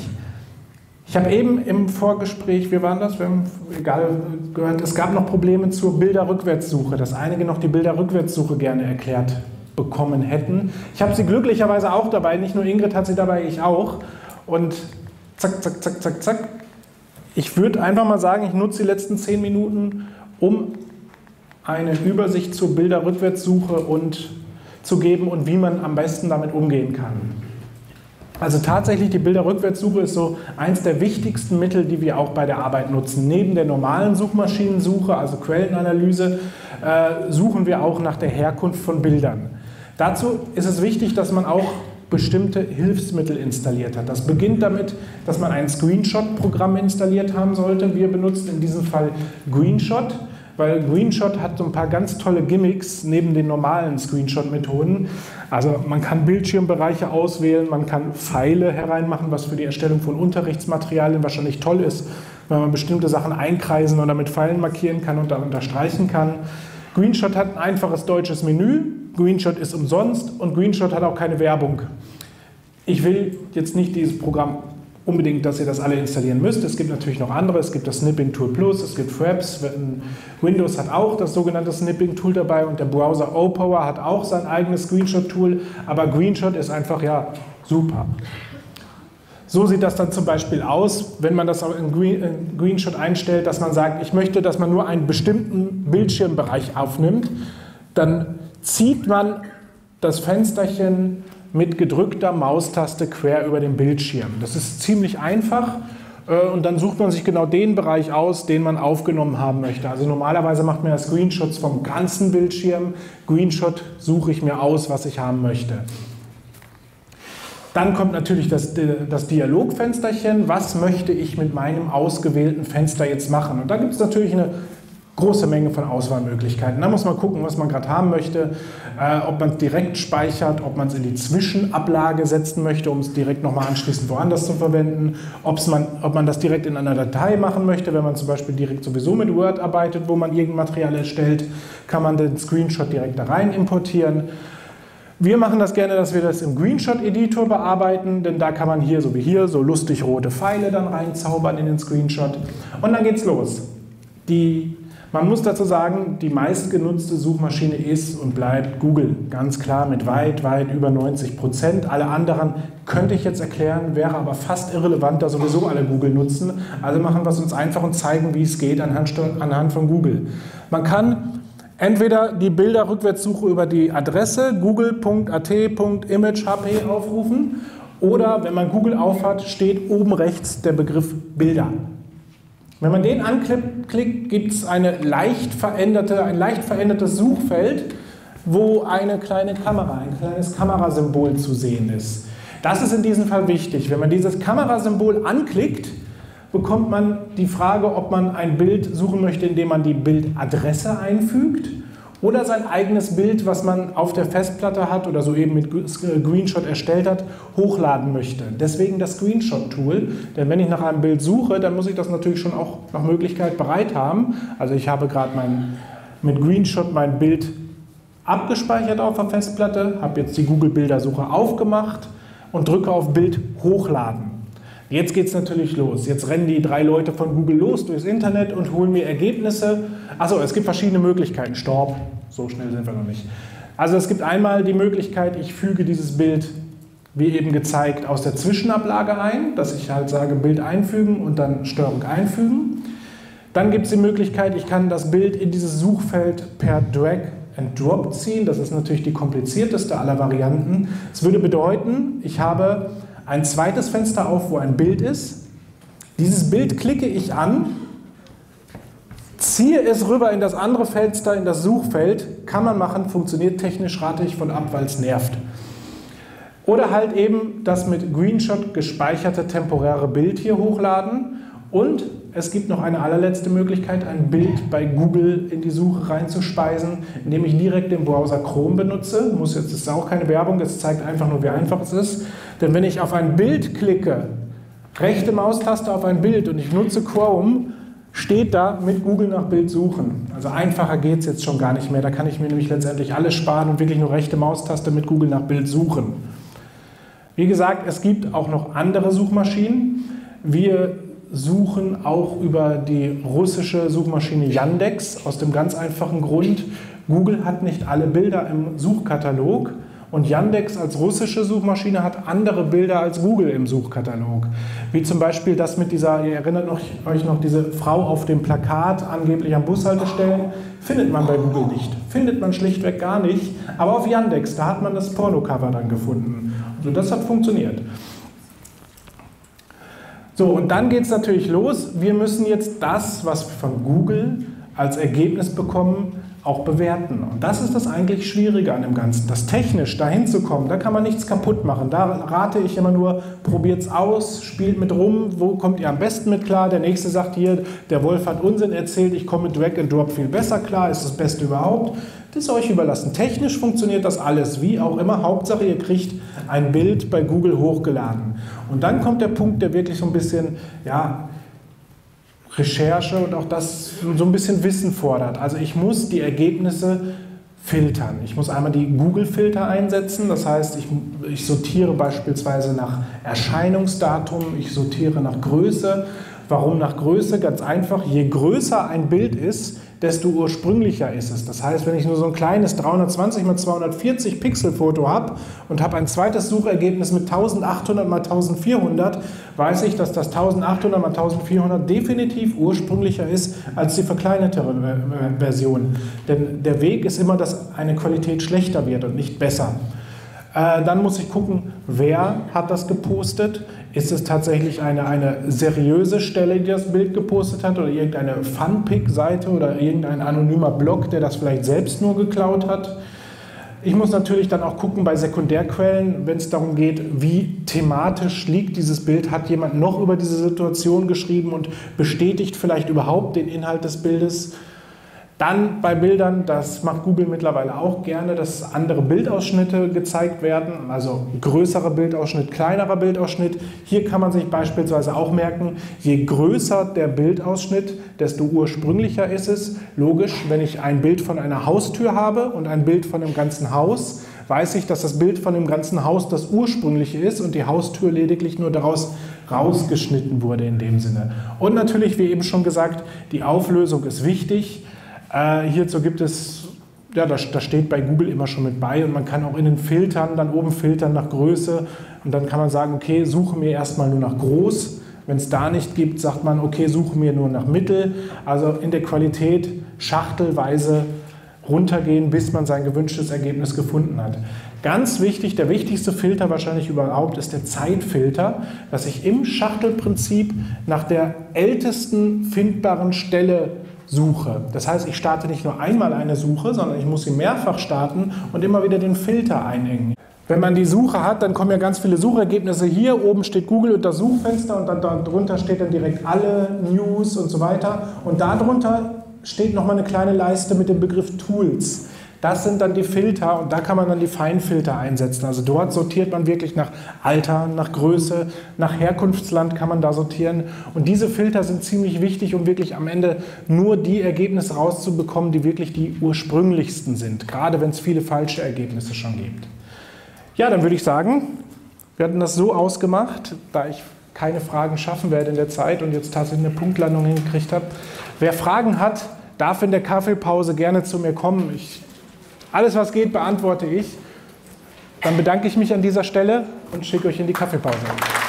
Ich habe eben im Vorgespräch, wie war das? Wir haben egal gehört, es gab noch Probleme zur Bilderrückwärtssuche, dass einige noch die Bilderrückwärtssuche gerne erklärt bekommen hätten. Ich habe sie glücklicherweise auch dabei, nicht nur Ingrid hat sie dabei, ich auch. Und zack, zack, zack, zack, zack. Ich würde einfach mal sagen, ich nutze die letzten zehn Minuten, um eine Übersicht zur Bilderrückwärtssuche und zu geben und wie man am besten damit umgehen kann. Also tatsächlich, die Bilderrückwärtssuche ist so eins der wichtigsten Mittel, die wir auch bei der Arbeit nutzen. Neben der normalen Suchmaschinensuche, also Quellenanalyse, äh, suchen wir auch nach der Herkunft von Bildern. Dazu ist es wichtig, dass man auch bestimmte Hilfsmittel installiert hat. Das beginnt damit, dass man ein Screenshot-Programm installiert haben sollte. Wir benutzen in diesem Fall Greenshot, weil Greenshot hat so ein paar ganz tolle Gimmicks neben den normalen Screenshot-Methoden. Also man kann Bildschirmbereiche auswählen, man kann Pfeile hereinmachen, was für die Erstellung von Unterrichtsmaterialien wahrscheinlich toll ist, weil man bestimmte Sachen einkreisen oder mit Pfeilen markieren kann und da unterstreichen kann. Greenshot hat ein einfaches deutsches Menü, Greenshot ist umsonst und Greenshot hat auch keine Werbung. Ich will jetzt nicht dieses Programm unbedingt, dass ihr das alle installieren müsst. Es gibt natürlich noch andere, es gibt das Snipping Tool Plus, es gibt Fraps, Windows hat auch das sogenannte Snipping Tool dabei und der Browser O-Power hat auch sein eigenes Screenshot-Tool, aber Greenshot ist einfach ja super. So sieht das dann zum Beispiel aus, wenn man das auch in Greenshot einstellt, dass man sagt, ich möchte, dass man nur einen bestimmten Bildschirmbereich aufnimmt, dann zieht man das Fensterchen mit gedrückter Maustaste quer über den Bildschirm. Das ist ziemlich einfach und dann sucht man sich genau den Bereich aus, den man aufgenommen haben möchte. Also normalerweise macht man ja Screenshots vom ganzen Bildschirm. Greenshot suche ich mir aus, was ich haben möchte. Dann kommt natürlich das, das Dialogfensterchen. Was möchte ich mit meinem ausgewählten Fenster jetzt machen? Und da gibt es natürlich eine große Menge von Auswahlmöglichkeiten. Da muss man gucken, was man gerade haben möchte, äh, ob man es direkt speichert, ob man es in die Zwischenablage setzen möchte, um es direkt nochmal anschließend woanders zu verwenden, ob's man, ob man das direkt in einer Datei machen möchte, wenn man zum Beispiel direkt sowieso mit Word arbeitet, wo man irgendein Material erstellt, kann man den Screenshot direkt da rein importieren. Wir machen das gerne, dass wir das im Screenshot-Editor bearbeiten, denn da kann man hier, so wie hier, so lustig rote Pfeile dann reinzaubern in den Screenshot. Und dann geht's los. Die, man muss dazu sagen, die meistgenutzte Suchmaschine ist und bleibt Google. Ganz klar mit weit, weit über neunzig Prozent. Alle anderen könnte ich jetzt erklären, wäre aber fast irrelevant, da sowieso alle Google nutzen. Also machen wir es uns einfach und zeigen, wie es geht anhand, anhand von Google. Man kann entweder die Bilderrückwärtssuche über die Adresse google punkt a t punkt image h p aufrufen oder wenn man Google aufhat, steht oben rechts der Begriff Bilder. Wenn man den anklickt, gibt es eine leicht veränderte, ein leicht verändertes Suchfeld, wo eine kleine Kamera, ein kleines Kamerasymbol zu sehen ist. Das ist in diesem Fall wichtig. Wenn man dieses Kamerasymbol anklickt, bekommt man die Frage, ob man ein Bild suchen möchte, indem man die Bildadresse einfügt oder sein eigenes Bild, was man auf der Festplatte hat oder soeben mit Screenshot erstellt hat, hochladen möchte. Deswegen das Screenshot-Tool, denn wenn ich nach einem Bild suche, dann muss ich das natürlich schon auch nach Möglichkeit bereit haben. Also ich habe gerade mein, mit Screenshot mein Bild abgespeichert auf der Festplatte, habe jetzt die Google-Bildersuche aufgemacht und drücke auf Bild hochladen. Jetzt geht es natürlich los. Jetzt rennen die drei Leute von Google los durchs Internet und holen mir Ergebnisse. Achso, es gibt verschiedene Möglichkeiten. Stopp, so schnell sind wir noch nicht. Also es gibt einmal die Möglichkeit, ich füge dieses Bild, wie eben gezeigt, aus der Zwischenablage ein, dass ich halt sage, Bild einfügen und dann Steuerung einfügen. Dann gibt es die Möglichkeit, ich kann das Bild in dieses Suchfeld per Drag and Drop ziehen. Das ist natürlich die komplizierteste aller Varianten. Es würde bedeuten, ich habe ein zweites Fenster auf, wo ein Bild ist. Dieses Bild klicke ich an, ziehe es rüber in das andere Fenster, in das Suchfeld. Kann man machen, funktioniert technisch, rate ich von ab, weil es nervt. Oder halt eben das mit Screenshot gespeicherte temporäre Bild hier hochladen. Und es gibt noch eine allerletzte Möglichkeit, ein Bild bei Google in die Suche reinzuspeisen, indem ich direkt den Browser Chrome benutze. Muss jetzt, das ist auch keine Werbung, es zeigt einfach nur, wie einfach es ist. Denn wenn ich auf ein Bild klicke, rechte Maustaste auf ein Bild und ich nutze Chrome, steht da mit Google nach Bild suchen. Also einfacher geht es jetzt schon gar nicht mehr. Da kann ich mir nämlich letztendlich alles sparen und wirklich nur rechte Maustaste mit Google nach Bild suchen. Wie gesagt, es gibt auch noch andere Suchmaschinen. Wir suchen auch über die russische Suchmaschine Yandex aus dem ganz einfachen Grund, Google hat nicht alle Bilder im Suchkatalog und Yandex als russische Suchmaschine hat andere Bilder als Google im Suchkatalog. Wie zum Beispiel das mit dieser, ihr erinnert euch noch, diese Frau auf dem Plakat, angeblich an Bushaltestellen, findet man bei Google nicht. Findet man schlichtweg gar nicht, aber auf Yandex, da hat man das Pornocover dann gefunden. Also das hat funktioniert. So, und dann geht es natürlich los. Wir müssen jetzt das, was wir von Google als Ergebnis bekommen, auch bewerten. Und das ist das eigentlich Schwierige an dem Ganzen. Das technisch dahin zu kommen, da kann man nichts kaputt machen. Da rate ich immer nur, probiert es aus, spielt mit rum, wo kommt ihr am besten mit klar. Der nächste sagt hier, der Wolf hat Unsinn erzählt, ich komme mit Drag and Drop viel besser klar, ist das Beste überhaupt. Das ist euch überlassen. Technisch funktioniert das alles, wie auch immer. Hauptsache, ihr kriegt ein Bild bei Google hochgeladen. Und dann kommt der Punkt, der wirklich so ein bisschen, ja, Recherche und auch das so ein bisschen Wissen fordert. Also ich muss die Ergebnisse filtern. Ich muss einmal die Google-Filter einsetzen, das heißt, ich, ich sortiere beispielsweise nach Erscheinungsdatum, ich sortiere nach Größe. Warum nach Größe? Ganz einfach, je größer ein Bild ist, desto ursprünglicher ist es. Das heißt, wenn ich nur so ein kleines dreihundertzwanzig mal zweihundertvierzig Pixel Foto habe und habe ein zweites Suchergebnis mit eintausendachthundert mal eintausendvierhundert, weiß ich, dass das eintausendachthundert mal eintausendvierhundert definitiv ursprünglicher ist als die verkleinertere Version. Denn der Weg ist immer, dass eine Qualität schlechter wird und nicht besser. Äh, dann muss ich gucken, wer hat das gepostet. Ist es tatsächlich eine, eine seriöse Stelle, die das Bild gepostet hat oder irgendeine Funpic-Seite oder irgendein anonymer Blog, der das vielleicht selbst nur geklaut hat? Ich muss natürlich dann auch gucken bei Sekundärquellen, wenn es darum geht, wie thematisch liegt dieses Bild, hat jemand noch über diese Situation geschrieben und bestätigt vielleicht überhaupt den Inhalt des Bildes. Dann bei Bildern, das macht Google mittlerweile auch gerne, dass andere Bildausschnitte gezeigt werden, also größerer Bildausschnitt, kleinerer Bildausschnitt. Hier kann man sich beispielsweise auch merken, je größer der Bildausschnitt, desto ursprünglicher ist es. Logisch, wenn ich ein Bild von einer Haustür habe und ein Bild von einem ganzen Haus, weiß ich, dass das Bild von dem ganzen Haus das ursprüngliche ist und die Haustür lediglich nur daraus rausgeschnitten wurde in dem Sinne. Und natürlich, wie eben schon gesagt, die Auflösung ist wichtig. Äh, hierzu gibt es, ja, das, das steht bei Google immer schon mit bei und man kann auch in den Filtern, dann oben filtern nach Größe und dann kann man sagen, okay, suche mir erstmal nur nach groß. Wenn es da nicht gibt, sagt man, okay, suche mir nur nach mittel. Also in der Qualität schachtelweise runtergehen, bis man sein gewünschtes Ergebnis gefunden hat. Ganz wichtig, der wichtigste Filter wahrscheinlich überhaupt ist der Zeitfilter, dass ich im Schachtelprinzip nach der ältesten findbaren Stelle suche. Das heißt, ich starte nicht nur einmal eine Suche, sondern ich muss sie mehrfach starten und immer wieder den Filter einengen. Wenn man die Suche hat, dann kommen ja ganz viele Suchergebnisse. Hier oben steht Google und das Suchfenster und dann darunter steht dann direkt alle News und so weiter. Und darunter steht nochmal eine kleine Leiste mit dem Begriff Tools. Das sind dann die Filter und da kann man dann die Feinfilter einsetzen. Also dort sortiert man wirklich nach Alter, nach Größe, nach Herkunftsland kann man da sortieren. Und diese Filter sind ziemlich wichtig, um wirklich am Ende nur die Ergebnisse rauszubekommen, die wirklich die ursprünglichsten sind. Gerade wenn es viele falsche Ergebnisse schon gibt. Ja, dann würde ich sagen, wir hatten das so ausgemacht, da ich keine Fragen schaffen werde in der Zeit und jetzt tatsächlich eine Punktlandung hingekriegt habe. Wer Fragen hat, darf in der Kaffeepause gerne zu mir kommen. Ich, alles, was geht, beantworte ich. Dann bedanke ich mich an dieser Stelle und schicke euch in die Kaffeepause.